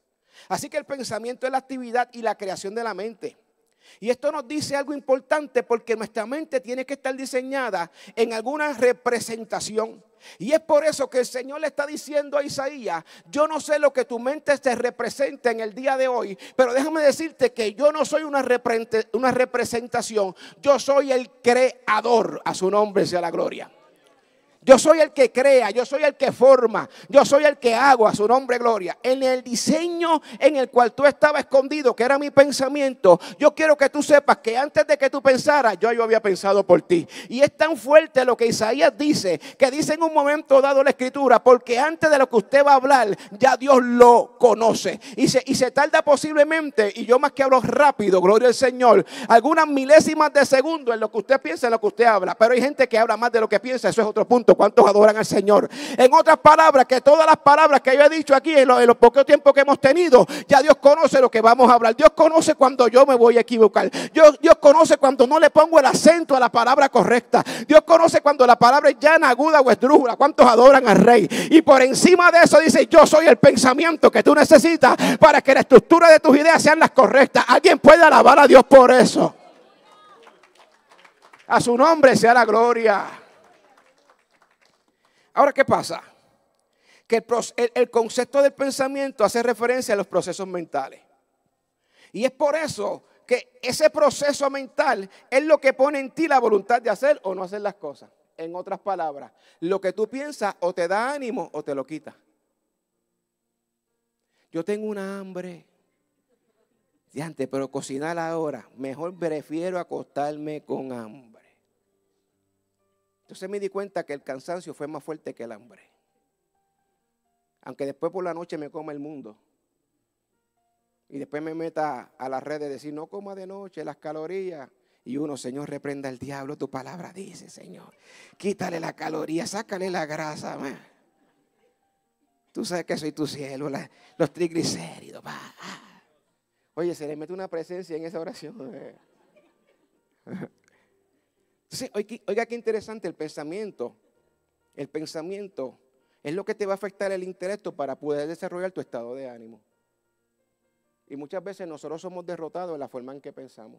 Así que el pensamiento es la actividad y la creación de la mente. Y esto nos dice algo importante porque nuestra mente tiene que estar diseñada en alguna representación. Y es por eso que el Señor le está diciendo a Isaías: yo no sé lo que tu mente te representa en el día de hoy, pero déjame decirte que yo no soy una, repre- una representación, yo soy el creador. A su nombre sea la gloria. Yo soy el que crea, yo soy el que forma, yo soy el que hago, a su nombre gloria. En el diseño en el cual tú estabas escondido, que era mi pensamiento, yo quiero que tú sepas que antes de que tú pensaras, yo, yo había pensado por ti. Y es tan fuerte lo que Isaías dice, que dice en un momento dado la escritura, porque antes de lo que usted va a hablar, ya Dios lo conoce. Y se, y se tarda posiblemente, y yo más que hablo rápido, gloria al Señor, algunas milésimas de segundo en lo que usted piensa, en lo que usted habla. Pero hay gente que habla más de lo que piensa, eso es otro punto. ¿Cuántos adoran al Señor? En otras palabras, que todas las palabras que yo he dicho aquí en los, en los pocos tiempos que hemos tenido, ya Dios conoce lo que vamos a hablar. Dios conoce cuando yo me voy a equivocar. Dios, Dios conoce cuando no le pongo el acento a la palabra correcta. Dios conoce cuando la palabra es llana, aguda o esdrújula. ¿Cuántos adoran al Rey? Y por encima de eso dice: yo soy el pensamiento que tú necesitas para que la estructura de tus ideas sean las correctas. ¿Alguien puede alabar a Dios por eso? A su nombre sea la gloria. Ahora, ¿qué pasa? Que el, el, el concepto del pensamiento hace referencia a los procesos mentales. Y es por eso que ese proceso mental es lo que pone en ti la voluntad de hacer o no hacer las cosas. En otras palabras, lo que tú piensas o te da ánimo o te lo quita. Yo tengo una hambre. Diante, pero cocinar ahora, mejor prefiero acostarme con hambre. Entonces me di cuenta que el cansancio fue más fuerte que el hambre. Aunque después por la noche me coma el mundo. Y después me meta a las redes de decir: no coma de noche, las calorías. Y uno: Señor, reprenda al diablo, tu palabra dice, Señor. Quítale la caloría, sácale la grasa. Man. Tú sabes que soy tu cielo, la, los triglicéridos. Ah. Oye, se le mete una presencia en esa oración. Entonces, oiga qué interesante el pensamiento. El pensamiento es lo que te va a afectar el intelecto para poder desarrollar tu estado de ánimo. Y muchas veces nosotros somos derrotados en la forma en que pensamos.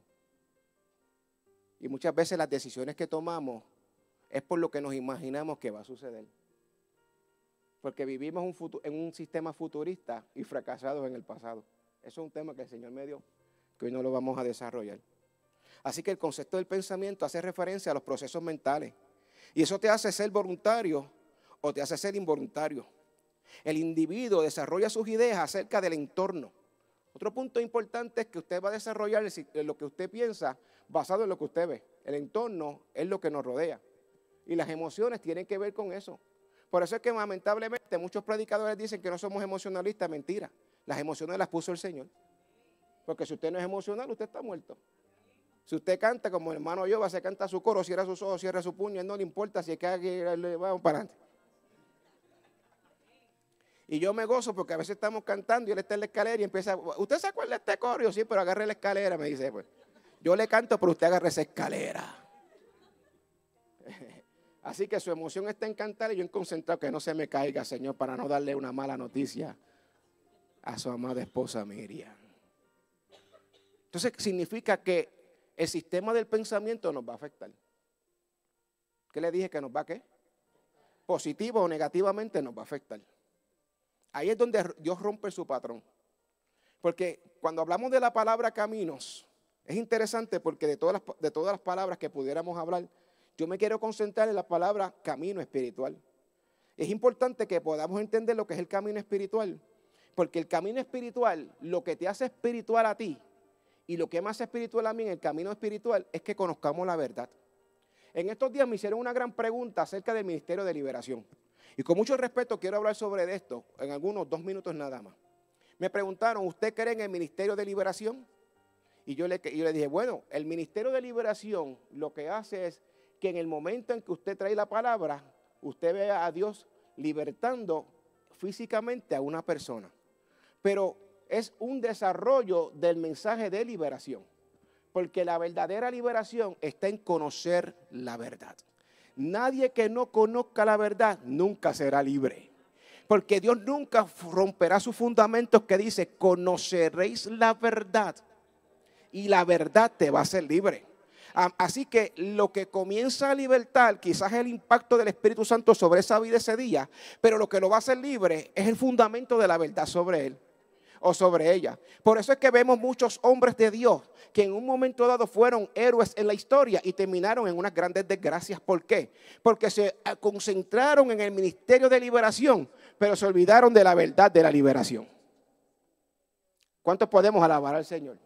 Y muchas veces las decisiones que tomamos es por lo que nos imaginamos que va a suceder. Porque vivimos un futuro, en un sistema futurista y fracasados en el pasado. Eso es un tema que el Señor me dio, que hoy no lo vamos a desarrollar. Así que el concepto del pensamiento hace referencia a los procesos mentales. Y eso te hace ser voluntario o te hace ser involuntario. El individuo desarrolla sus ideas acerca del entorno. Otro punto importante es que usted va a desarrollar lo que usted piensa basado en lo que usted ve. El entorno es lo que nos rodea. Y las emociones tienen que ver con eso. Por eso es que lamentablemente muchos predicadores dicen que no somos emocionalistas. Mentira. Las emociones las puso el Señor. Porque si usted no es emocional, usted está muerto. Si usted canta como el hermano Yoba, se canta su coro, cierra sus ojos, cierra su puño, no le importa si es que vamos para adelante. Y yo me gozo porque a veces estamos cantando y él está en la escalera y empieza: ¿usted se acuerda de este coro? Yo, sí, pero agarre la escalera, me dice. Pues yo le canto, pero usted agarre esa escalera. Así que su emoción está en cantar y yo en concentrado que no se me caiga, Señor, para no darle una mala noticia a su amada esposa Miriam. Entonces significa que el sistema del pensamiento nos va a afectar. ¿Qué le dije? Que nos va a qué? Positivo o negativamente nos va a afectar. Ahí es donde Dios rompe su patrón. Porque cuando hablamos de la palabra caminos, es interesante porque de todas las, de todas las palabras que pudiéramos hablar, yo me quiero concentrar en la palabra camino espiritual. Es importante que podamos entender lo que es el camino espiritual. Porque el camino espiritual, lo que te hace espiritual a ti, y lo que me hace espiritual a mí en el camino espiritual es que conozcamos la verdad. En estos días me hicieron una gran pregunta acerca del Ministerio de Liberación. Y con mucho respeto quiero hablar sobre esto en algunos dos minutos nada más. Me preguntaron: ¿usted cree en el Ministerio de Liberación? Y yo le, yo le dije: bueno, el Ministerio de Liberación lo que hace es que en el momento en que usted trae la palabra, usted ve a Dios libertando físicamente a una persona. Pero es un desarrollo del mensaje de liberación. Porque la verdadera liberación está en conocer la verdad. Nadie que no conozca la verdad nunca será libre. Porque Dios nunca romperá sus fundamentos que dice, conoceréis la verdad y la verdad te va a hacer libre. Así que lo que comienza a libertar quizás es el impacto del Espíritu Santo sobre esa vida ese día, pero lo que lo va a hacer libre es el fundamento de la verdad sobre él o sobre ella. Por eso es que vemos muchos hombres de Dios que en un momento dado fueron héroes en la historia y terminaron en unas grandes desgracias. ¿Por qué? Porque se concentraron en el ministerio de liberación, pero se olvidaron de la verdad de la liberación. ¿Cuántos podemos alabar al Señor?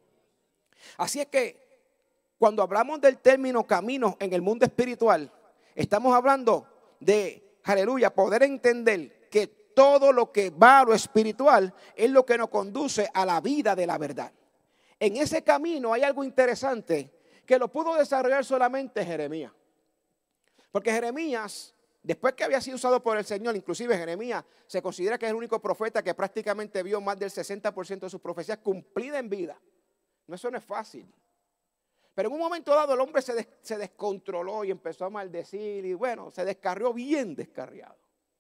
Así es que cuando hablamos del término camino en el mundo espiritual, estamos hablando de, aleluya, poder entender que todo lo que va a lo espiritual es lo que nos conduce a la vida de la verdad. En ese camino hay algo interesante que lo pudo desarrollar solamente Jeremías. Porque Jeremías, después que había sido usado por el Señor, inclusive Jeremías se considera que es el único profeta que prácticamente vio más del sesenta por ciento de sus profecías cumplidas en vida. No, eso no es fácil. Pero en un momento dado el hombre se, des, se descontroló y empezó a maldecir y bueno, se descarrió bien descarriado.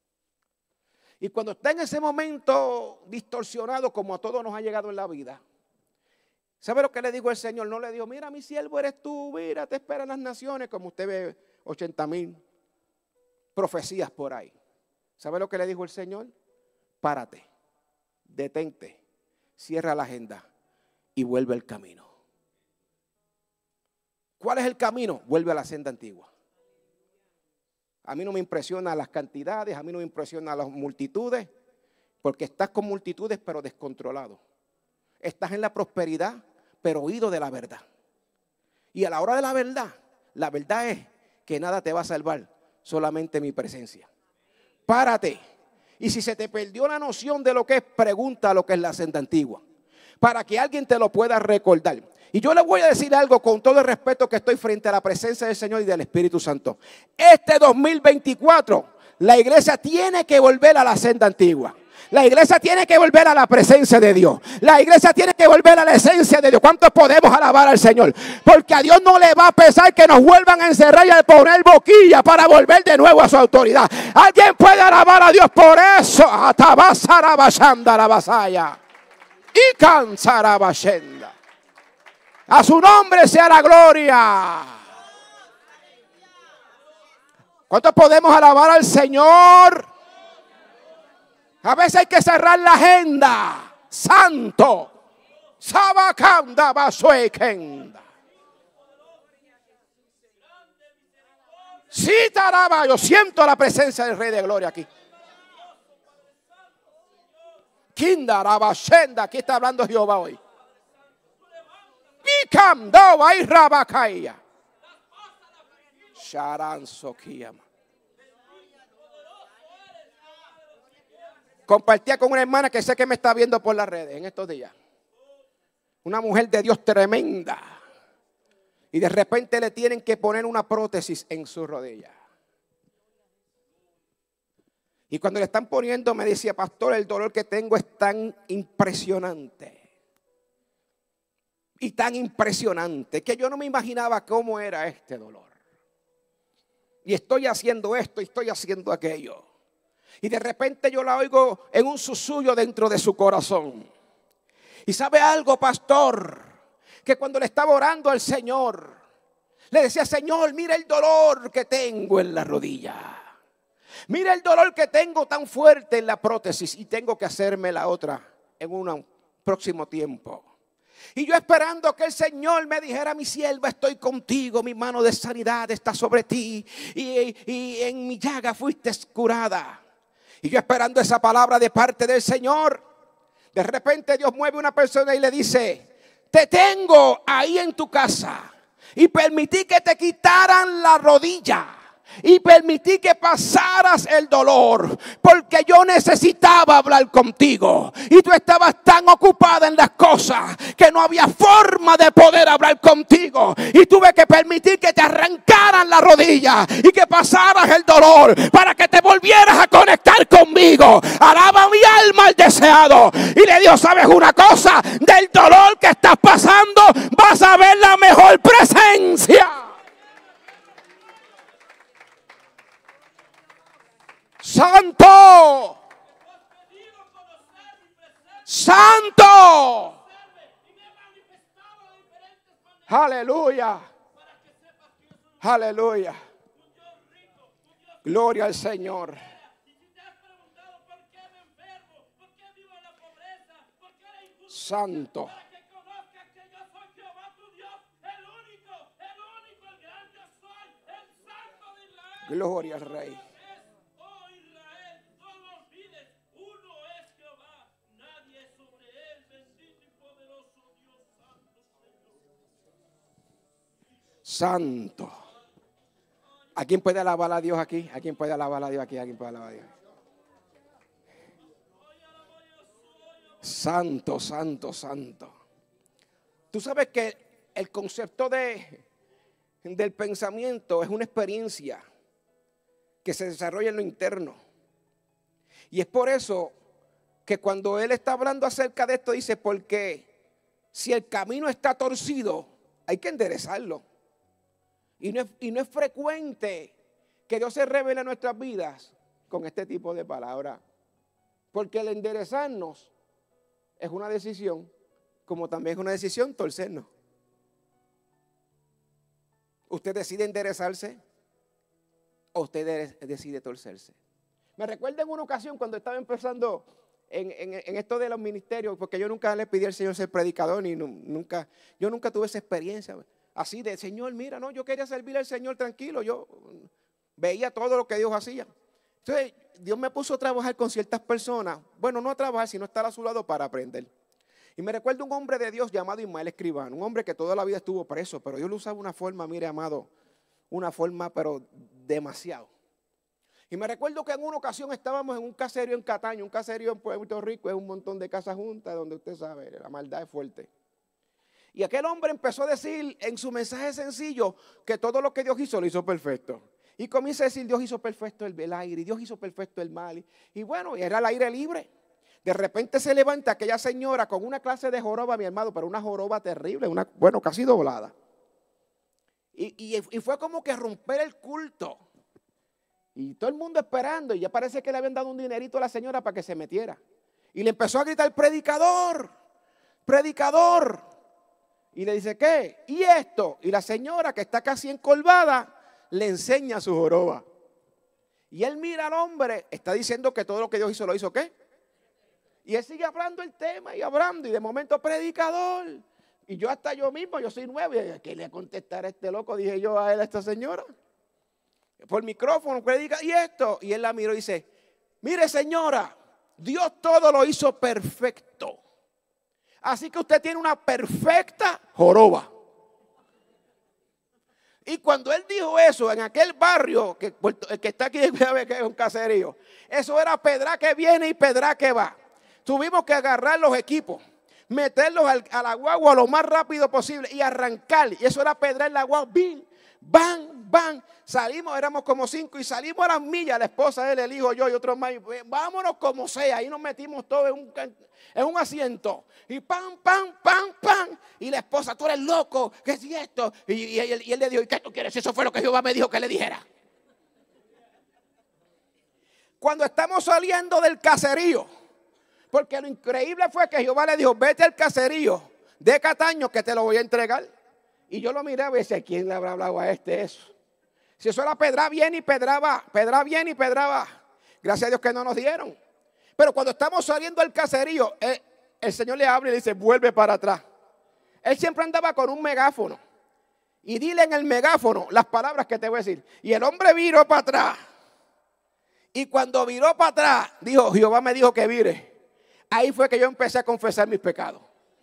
Y cuando está en ese momento distorsionado como a todos nos ha llegado en la vida, ¿sabe lo que le dijo el Señor? No le dijo, mira mi siervo eres tú, mira te esperan las naciones, como usted ve ochenta mil profecías por ahí. ¿Sabe lo que le dijo el Señor? Párate, detente, cierra la agenda y vuelve al camino. ¿Cuál es el camino? Vuelve a la senda antigua. A mí no me impresionan las cantidades, a mí no me impresionan las multitudes, porque estás con multitudes pero descontrolado. Estás en la prosperidad pero oído de la verdad. Y a la hora de la verdad, la verdad es que nada te va a salvar, solamente mi presencia. Párate. Y si se te perdió la noción de lo que es, pregunta lo que es la senda antigua, para que alguien te lo pueda recordar. Y yo le voy a decir algo con todo el respeto que estoy frente a la presencia del Señor y del Espíritu Santo. Este dos mil veinticuatro, la iglesia tiene que volver a la senda antigua. La iglesia tiene que volver a la presencia de Dios. La iglesia tiene que volver a la esencia de Dios. ¿Cuántos podemos alabar al Señor? Porque a Dios no le va a pesar que nos vuelvan a encerrar y a poner boquilla para volver de nuevo a su autoridad. ¿Alguien puede alabar a Dios por eso? Y cansarabashenda. A su nombre sea la gloria. ¿Cuántos podemos alabar al Señor? A veces hay que cerrar la agenda. Santo. Sabakanda basuekenda. Sí, taraba. Yo siento la presencia del Rey de Gloria aquí. Kindarabashenda. Aquí está hablando Jehová hoy. Compartía con una hermana que sé que me está viendo por las redes en estos días. Una mujer de Dios tremenda. Y de repente le tienen que poner una prótesis en su rodilla. Y cuando le están poniendo me decía, pastor, el dolor que tengo es tan impresionante. Y tan impresionante que yo no me imaginaba cómo era este dolor. Y estoy haciendo esto y estoy haciendo aquello. Y de repente yo la oigo en un susurro dentro de su corazón. Y sabe algo, pastor, que cuando le estaba orando al Señor, le decía, Señor, mira el dolor que tengo en la rodilla. Mira el dolor que tengo tan fuerte en la prótesis y tengo que hacerme la otra en un próximo tiempo. Y yo esperando que el Señor me dijera, mi sierva, estoy contigo, mi mano de sanidad está sobre ti y, y en mi llaga fuiste curada. Y yo esperando esa palabra de parte del Señor, de repente Dios mueve a una persona y le dice, te tengo ahí en tu casa y permití que te quitaran la rodilla. Y permití que pasaras el dolor, porque yo necesitaba hablar contigo. Y tú estabas tan ocupada en las cosas que no había forma de poder hablar contigo. Y tuve que permitir que te arrancaran la rodilla y que pasaras el dolor para que te volvieras a conectar conmigo. Alaba mi alma al deseado. Y le dijo, ¿sabes una cosa? Del dolor que estás pasando vas a ver la mejor presencia. Santo. santo. Aleluya. Aleluya. Gloria al Señor. Santo. Gloria al Rey. Santo. ¿A quién puede alabar a Dios aquí? ¿A quién puede alabar a Dios aquí? ¿A quién puede alabar a Dios? Santo, santo, santo. Tú sabes que el concepto de, del pensamiento es una experiencia que se desarrolla en lo interno. Y es por eso que cuando él está hablando acerca de esto, dice, porque si el camino está torcido, hay que enderezarlo. Y no es, y no es frecuente que Dios se revele en nuestras vidas con este tipo de palabras. Porque el enderezarnos es una decisión, como también es una decisión torcernos. ¿Usted decide enderezarse o usted decide torcerse? Me recuerdo en una ocasión cuando estaba empezando en, en, en esto de los ministerios, porque yo nunca le pedí al Señor ser predicador, ni nunca, yo nunca tuve esa experiencia así de, Señor, mira, no, yo quería servir al Señor tranquilo, yo veía todo lo que Dios hacía. Entonces, Dios me puso a trabajar con ciertas personas, bueno, no a trabajar, sino a estar a su lado para aprender. Y me recuerdo un hombre de Dios llamado Ismael Escribano, un hombre que toda la vida estuvo preso, pero Dios lo usaba una forma, mire, amado, una forma, pero demasiado. Y me recuerdo que en una ocasión estábamos en un caserío en Cataño, un caserío en Puerto Rico, es un montón de casas juntas donde usted sabe, la maldad es fuerte. Y aquel hombre empezó a decir en su mensaje sencillo que todo lo que Dios hizo lo hizo perfecto. Y comienza a decir, Dios hizo perfecto el, el aire, y Dios hizo perfecto el mar. Y, y bueno, era el aire libre. De repente se levanta aquella señora con una clase de joroba, mi hermano, pero una joroba terrible, una, bueno, casi doblada. Y, y, y fue como que romper el culto. Y todo el mundo esperando, y ya parece que le habían dado un dinerito a la señora para que se metiera. Y le empezó a gritar, predicador, predicador. Y le dice, ¿qué? ¿Y esto? Y la señora, que está casi encorvada, le enseña su joroba. Y él mira al hombre, está diciendo que todo lo que Dios hizo, ¿lo hizo qué? Y él sigue hablando el tema y hablando, y de momento, predicador. Y yo hasta yo mismo, yo soy nuevo, y ¿qué le contestará a este loco? Dije yo a él, a esta señora. Por micrófono, predica, ¿y esto? Y él la miró y dice, mire señora, Dios todo lo hizo perfecto. Así que usted tiene una perfecta joroba. Y cuando él dijo eso, en aquel barrio, que, que está aquí, que es un caserío, eso era pedra que viene y pedra que va. Tuvimos que agarrar los equipos, meterlos al, a la guagua lo más rápido posible y arrancar. Y eso era pedra en la guagua, ¡bim! ¡Bam! ¡Bam! Salimos, éramos como cinco y salimos a las millas, la esposa de él, el hijo, yo y otros más. Vámonos como sea, ahí nos metimos todos en un, en un asiento. Y pam, pam, pam, pam. Y la esposa, tú eres loco, ¿qué es esto? Y, y, y, él, y él le dijo, ¿y qué tú quieres? Eso fue lo que Jehová me dijo que le dijera. Cuando estamos saliendo del caserío, porque lo increíble fue que Jehová le dijo, vete al caserío de Cataño que te lo voy a entregar. Y yo lo miraba y decía, ¿quién le habrá hablado a este eso? Si eso era pedra viene y pedra va, pedra viene y pedra va. Gracias a Dios que no nos dieron. Pero cuando estamos saliendo del caserío, el, el Señor le habla y le dice, vuelve para atrás. Él siempre andaba con un megáfono. Y dile en el megáfono las palabras que te voy a decir. Y el hombre viró para atrás. Y cuando viró para atrás, dijo, Jehová me dijo que vire. Ahí fue que yo empecé a confesar mis pecados.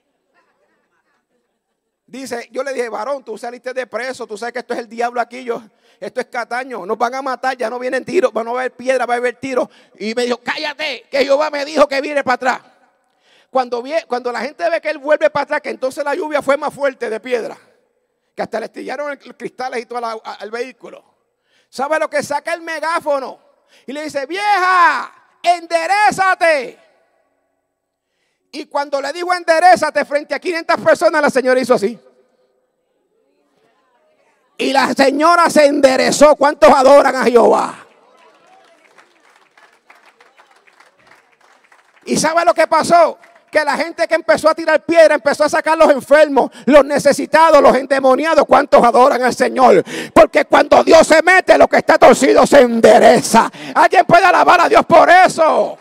Dice, yo le dije, varón, tú saliste de preso, tú sabes que esto es el diablo aquí, yo, esto es Cataño, nos van a matar, ya no vienen tiros, van a haber piedra, va a haber tiros. Y me dijo, cállate, que Jehová me dijo que viene para atrás. Cuando, vi, cuando la gente ve que él vuelve para atrás, que entonces la lluvia fue más fuerte de piedra, que hasta le estillaron los cristales y todo la, al vehículo. ¿Sabe lo que saca el megáfono? Y le dice, vieja, enderezate. Y cuando le dijo enderezate frente a quinientas personas, la señora hizo así. Y la señora se enderezó. ¿Cuántos adoran a Jehová? ¿Y sabe lo que pasó? que la gente que empezó a tirar piedra empezó a sacar los enfermos, los necesitados, los endemoniados. ¿Cuántos adoran al Señor? Porque cuando Dios se mete, lo que está torcido se endereza. ¿Alguien puede alabar a Dios por eso?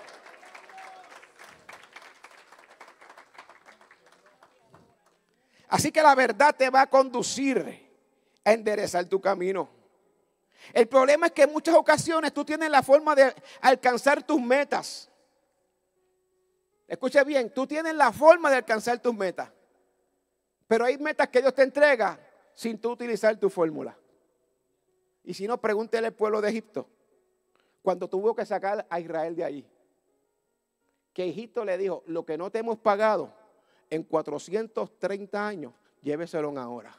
Así que la verdad te va a conducir a enderezar tu camino. El problema es que en muchas ocasiones tú tienes la forma de alcanzar tus metas. Escuche bien, tú tienes la forma de alcanzar tus metas. Pero hay metas que Dios te entrega sin tú utilizar tu fórmula. Y si no, pregúntele al pueblo de Egipto, cuando tuvo que sacar a Israel de allí. Que Egipto le dijo, lo que no te hemos pagado en cuatrocientos treinta años, lléveselo ahora.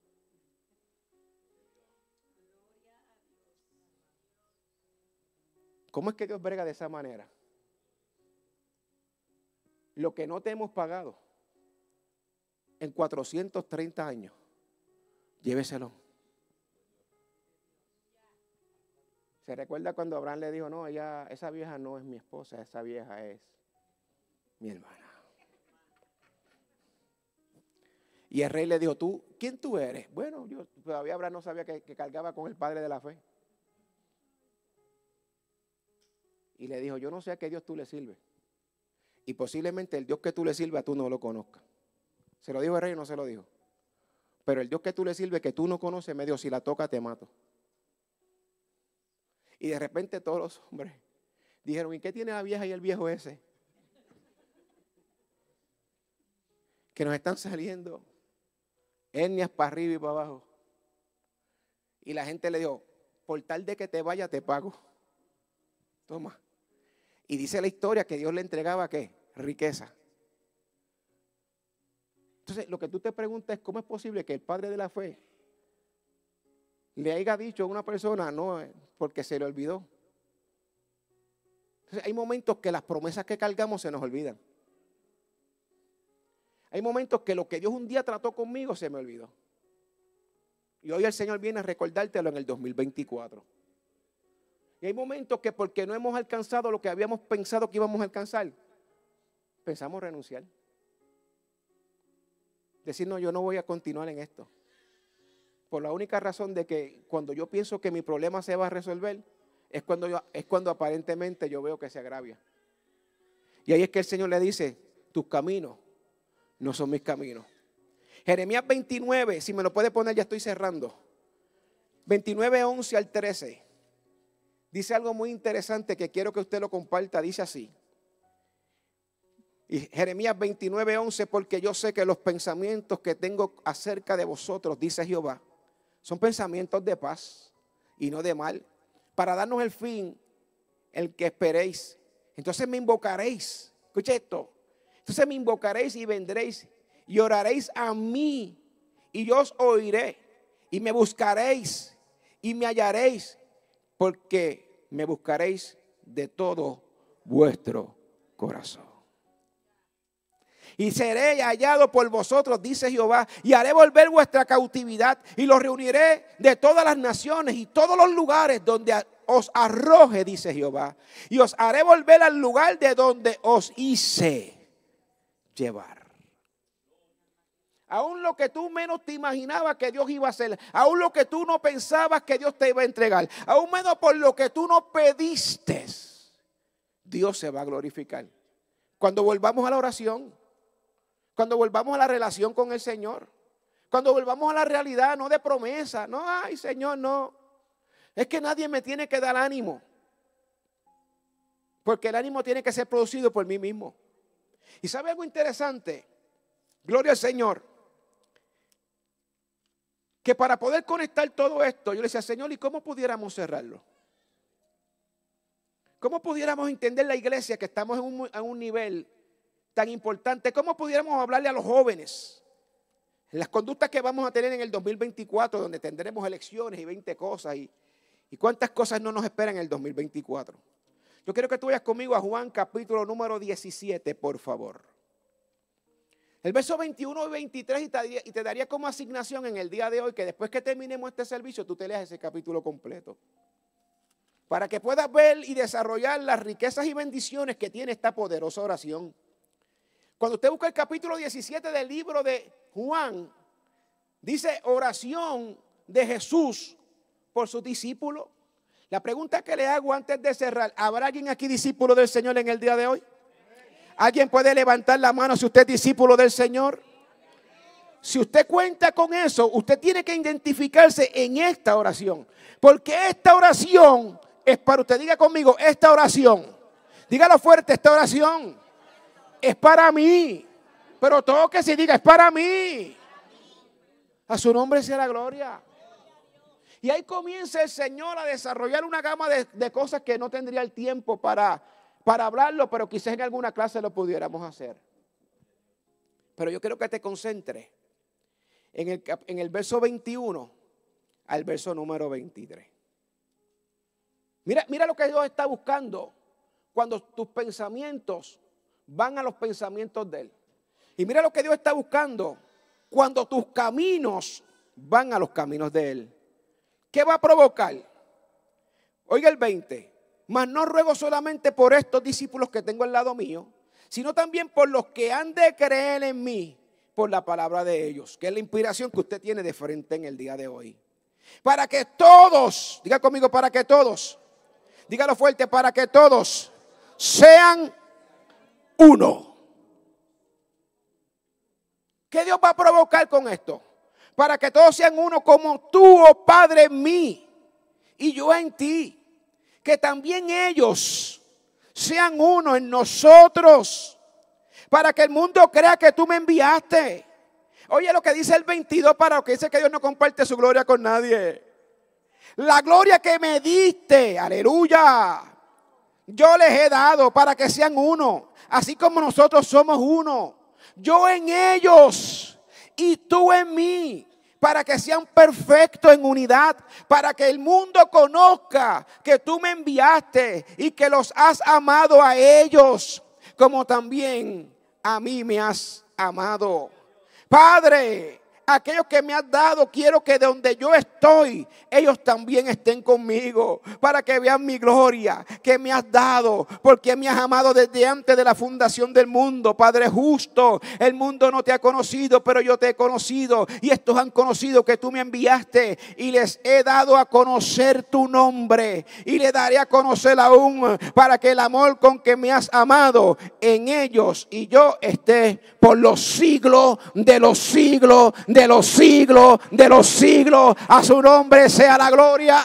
¿Cómo es que Dios brega de esa manera? Lo que no te hemos pagado en cuatrocientos treinta años, lléveselo. ¿Se recuerda cuando Abraham le dijo, no, ella, esa vieja no es mi esposa, esa vieja es mi hermana? Y el rey le dijo, ¿tú, quién tú eres? Bueno, yo todavía Abraham no sabía que, que cargaba con el padre de la fe. Y le dijo, yo no sé a qué Dios tú le sirves. Y posiblemente el Dios que tú le sirves tú no lo conozcas. ¿Se lo dijo el rey o no se lo dijo? Pero el Dios que tú le sirves que tú no conoces, me dijo, si la toca te mato. Y de repente todos los hombres dijeron, ¿y qué tiene la vieja y el viejo ese? Que nos están saliendo hernias para arriba y para abajo. Y la gente le dijo, por tal de que te vaya te pago. Toma. Y dice la historia que Dios le entregaba, ¿qué? Riqueza. Entonces, lo que tú te preguntas es, ¿cómo es posible que el padre de la fe le haya dicho a una persona, no, porque se le olvidó? Entonces, hay momentos que las promesas que cargamos se nos olvidan. Hay momentos que lo que Dios un día trató conmigo se me olvidó. Y hoy el Señor viene a recordártelo en el dos mil veinticuatro. Y hay momentos que porque no hemos alcanzado lo que habíamos pensado que íbamos a alcanzar, pensamos renunciar. Decir, no, yo no voy a continuar en esto. Por la única razón de que cuando yo pienso que mi problema se va a resolver, es cuando, yo, es cuando aparentemente yo veo que se agravia. Y ahí es que el Señor le dice, tus caminos no son mis caminos. Jeremías veintinueve, si me lo puede poner, ya estoy cerrando. veintinueve, once al trece. Dice algo muy interesante que quiero que usted lo comparta. Dice así. Y Jeremías veintinueve, once, porque yo sé que los pensamientos que tengo acerca de vosotros, dice Jehová, son pensamientos de paz y no de mal, para darnos el fin, el que esperéis. Entonces me invocaréis. Escuche esto. Entonces me invocaréis y vendréis y oraréis a mí y yo os oiré y me buscaréis y me hallaréis porque me buscaréis de todo vuestro corazón. Y seré hallado por vosotros, dice Jehová, y haré volver vuestra cautividad y los reuniré de todas las naciones y todos los lugares donde os arroje, dice Jehová, y os haré volver al lugar de donde os hice llevar. Aún lo que tú menos te imaginabas que Dios iba a hacer, aún lo que tú no pensabas que Dios te iba a entregar, aún menos por lo que tú no pediste, Dios se va a glorificar. Cuando volvamos a la oración, cuando volvamos a la relación con el Señor, cuando volvamos a la realidad, no de promesa, no, ay Señor, no. Es que nadie me tiene que dar ánimo, porque el ánimo tiene que ser producido por mí mismo. ¿Y sabe algo interesante? Gloria al Señor. Que para poder conectar todo esto, yo le decía, Señor, ¿y cómo pudiéramos cerrarlo? ¿Cómo pudiéramos entender la iglesia que estamos en un, en un nivel tan importante? ¿Cómo pudiéramos hablarle a los jóvenes? Las conductas que vamos a tener en el dos mil veinticuatro, donde tendremos elecciones y veinte cosas. Y, y cuántas cosas no nos esperan en el dos mil veinticuatro. Yo quiero que tú vayas conmigo a Juan capítulo número diecisiete, por favor. El verso veintiuno y veintitrés, y te, y te daría como asignación en el día de hoy que después que terminemos este servicio, tú te leas ese capítulo completo. Para que puedas ver y desarrollar las riquezas y bendiciones que tiene esta poderosa oración. Cuando usted busca el capítulo diecisiete del libro de Juan, dice oración de Jesús por sus discípulos. La pregunta que le hago antes de cerrar: ¿habrá alguien aquí discípulo del Señor en el día de hoy? ¿Alguien puede levantar la mano si usted es discípulo del Señor? Si usted cuenta con eso, usted tiene que identificarse en esta oración. Porque esta oración es para usted. Diga conmigo, esta oración. Dígalo fuerte, esta oración es para mí. Pero toque si diga, es para mí. A su nombre sea la gloria. Y ahí comienza el Señor a desarrollar una gama de, de cosas que no tendría el tiempo para, para hablarlo, pero quizás en alguna clase lo pudiéramos hacer. Pero yo quiero que te concentres en el, en el verso veintiuno al verso número veintitrés. Mira, mira lo que Dios está buscando cuando tus pensamientos van a los pensamientos de Él. Y mira lo que Dios está buscando cuando tus caminos van a los caminos de Él. ¿Qué va a provocar? Oiga el veinte. Mas no ruego solamente por estos discípulos que tengo al lado mío, sino también por los que han de creer en mí por la palabra de ellos, que es la inspiración que usted tiene de frente en el día de hoy. Para que todos, diga conmigo, para que todos, dígalo fuerte, para que todos sean uno. ¿Qué Dios va a provocar con esto? Para que todos sean uno como tú, oh Padre, en mí y yo en ti. Que también ellos sean uno en nosotros, para que el mundo crea que tú me enviaste. Oye lo que dice el veintidós, para que dice que Dios no comparte su gloria con nadie. La gloria que me diste, aleluya, yo les he dado para que sean uno, así como nosotros somos uno. Yo en ellos y tú en mí, para que sean perfectos en unidad, para que el mundo conozca que tú me enviaste y que los has amado a ellos, como también a mí me has amado. Padre, aquellos que me has dado, quiero que de donde yo estoy, ellos también estén conmigo, para que vean mi gloria que me has dado, porque me has amado desde antes de la fundación del mundo. Padre justo, el mundo no te ha conocido, pero yo te he conocido, y estos han conocido que tú me enviaste, y les he dado a conocer tu nombre, y le daré a conocer aún, para que el amor con que me has amado en ellos y yo esté por los siglos de los siglos de los siglos de los siglos. A su nombre sea la gloria.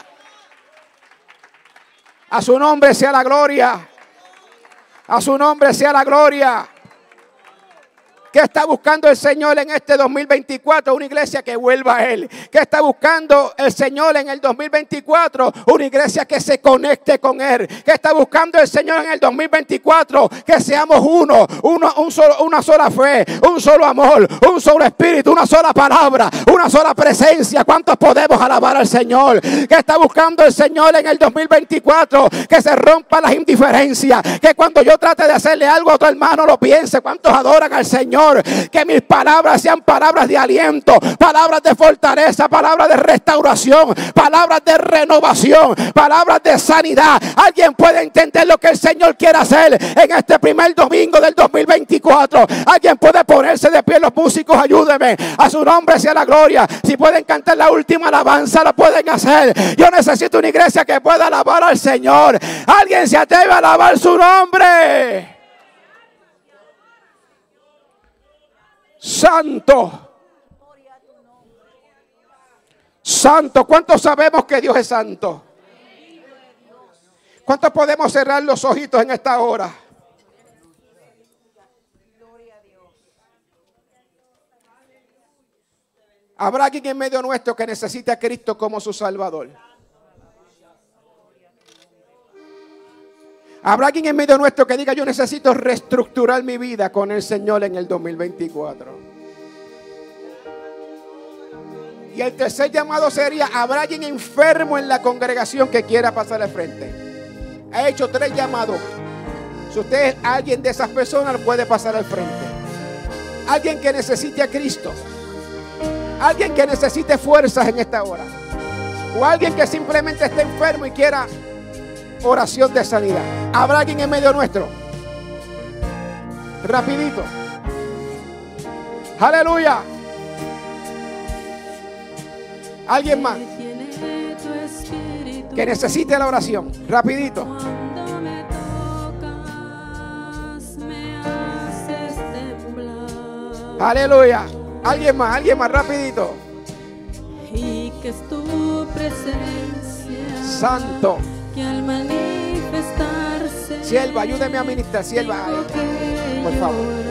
A su nombre sea la gloria. A su nombre sea la gloria. ¿Qué está buscando el Señor en este dos mil veinticuatro? Una iglesia que vuelva a Él. ¿Qué está buscando el Señor en el dos mil veinticuatro? Una iglesia que se conecte con Él. ¿Qué está buscando el Señor en el dos mil veinticuatro? Que seamos uno, uno un solo, una sola fe, un solo amor, un solo espíritu, una sola palabra, una sola presencia. ¿Cuántos podemos alabar al Señor? ¿Qué está buscando el Señor en el dos mil veinticuatro? Que se rompan las indiferencias. Que cuando yo trate de hacerle algo a otro hermano lo piense. ¿Cuántos adoran al Señor? Que mis palabras sean palabras de aliento, palabras de fortaleza, palabras de restauración, palabras de renovación, palabras de sanidad. ¿Alguien puede entender lo que el Señor quiere hacer en este primer domingo del dos mil veinticuatro? ¿Alguien puede ponerse de pie? Los músicos, ayúdenme. A su nombre sea la gloria. Si pueden cantar la última alabanza, lo pueden hacer. Yo necesito una iglesia que pueda alabar al Señor. ¿Alguien se atreve a alabar su nombre? Santo, santo. ¿Cuántos sabemos que Dios es santo? ¿Cuántos podemos cerrar los ojitos en esta hora? ¿Habrá alguien en medio nuestro que necesite a Cristo como su Salvador? ¿Habrá alguien en medio nuestro que diga: yo necesito reestructurar mi vida con el Señor en el dos mil veinticuatro? Y el tercer llamado sería: ¿habrá alguien enfermo en la congregación que quiera pasar al frente? He hecho tres llamados. Si usted es alguien de esas personas, puede pasar al frente. Alguien que necesite a Cristo, alguien que necesite fuerzas en esta hora, o alguien que simplemente esté enfermo y quiera oración de sanidad. ¿Habrá alguien en medio nuestro? Rapidito. Aleluya. ¿Alguien más que necesite la oración? Rapidito. Cuando me tocas, me haces temblar. Aleluya. ¿Alguien más? ¿Alguien más? Rapidito. Y que es tu presencia, Santo. que al manifestarse, Sierva, ayúdeme a ministrar. Sierva, por favor.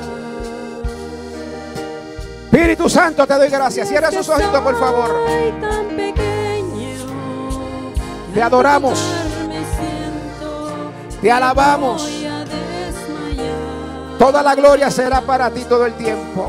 Espíritu Santo, te doy gracias. Cierra sus ojitos, por favor. Te adoramos. Te alabamos. Toda la gloria será para ti todo el tiempo.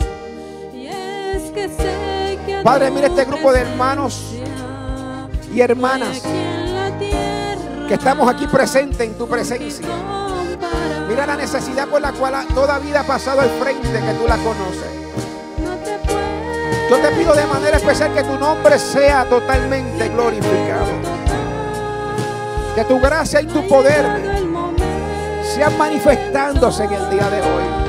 Padre, mira este grupo de hermanos y hermanas que estamos aquí presentes en tu presencia. Mira la necesidad por la cual toda vida ha pasado al frente, que tú la conoces. Yo te pido de manera especial que tu nombre sea totalmente glorificado. Que tu gracia y tu poder sean manifestándose en el día de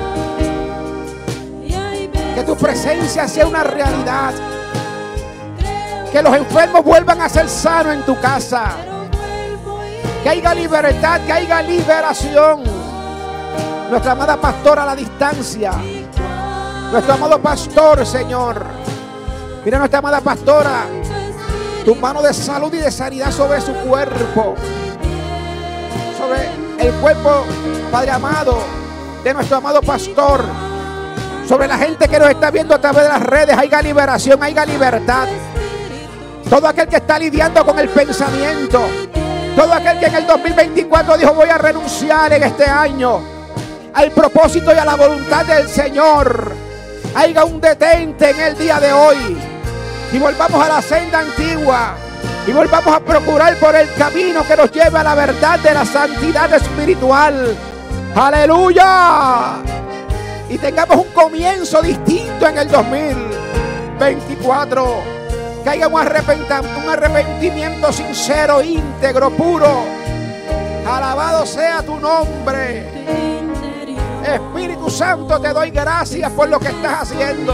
hoy. Que tu presencia sea una realidad. Que los enfermos vuelvan a ser sanos en tu casa. Que haya libertad, que haya liberación. Nuestra amada pastora a la distancia. Nuestro amado pastor, Señor. Mira nuestra amada pastora. Tu mano de salud y de sanidad sobre su cuerpo. Sobre el cuerpo, Padre amado, de nuestro amado pastor. Sobre la gente que nos está viendo a través de las redes. Haya liberación, haya libertad. Todo aquel que está lidiando con el pensamiento. Todo aquel que en el dos mil veinticuatro dijo: voy a renunciar en este año al propósito y a la voluntad del Señor. Haya un detente en el día de hoy. Y volvamos a la senda antigua. Y volvamos a procurar por el camino que nos lleve a la verdad de la santidad espiritual. ¡Aleluya! Y tengamos un comienzo distinto en el dos mil veinticuatro. Que haya un arrepentimiento, un arrepentimiento sincero, íntegro, puro. Alabado sea tu nombre. Espíritu Santo, te doy gracias por lo que estás haciendo.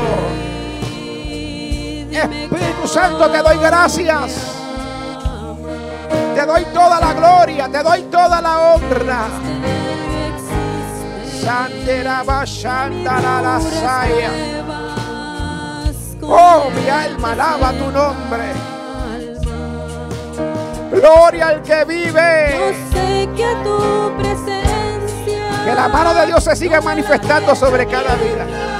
Espíritu Santo, te doy gracias. Te doy toda la gloria, te doy toda la honra. Oh, mi alma alaba tu nombre. Gloria al que vive. Que la mano de Dios se siga manifestando sobre cada vida.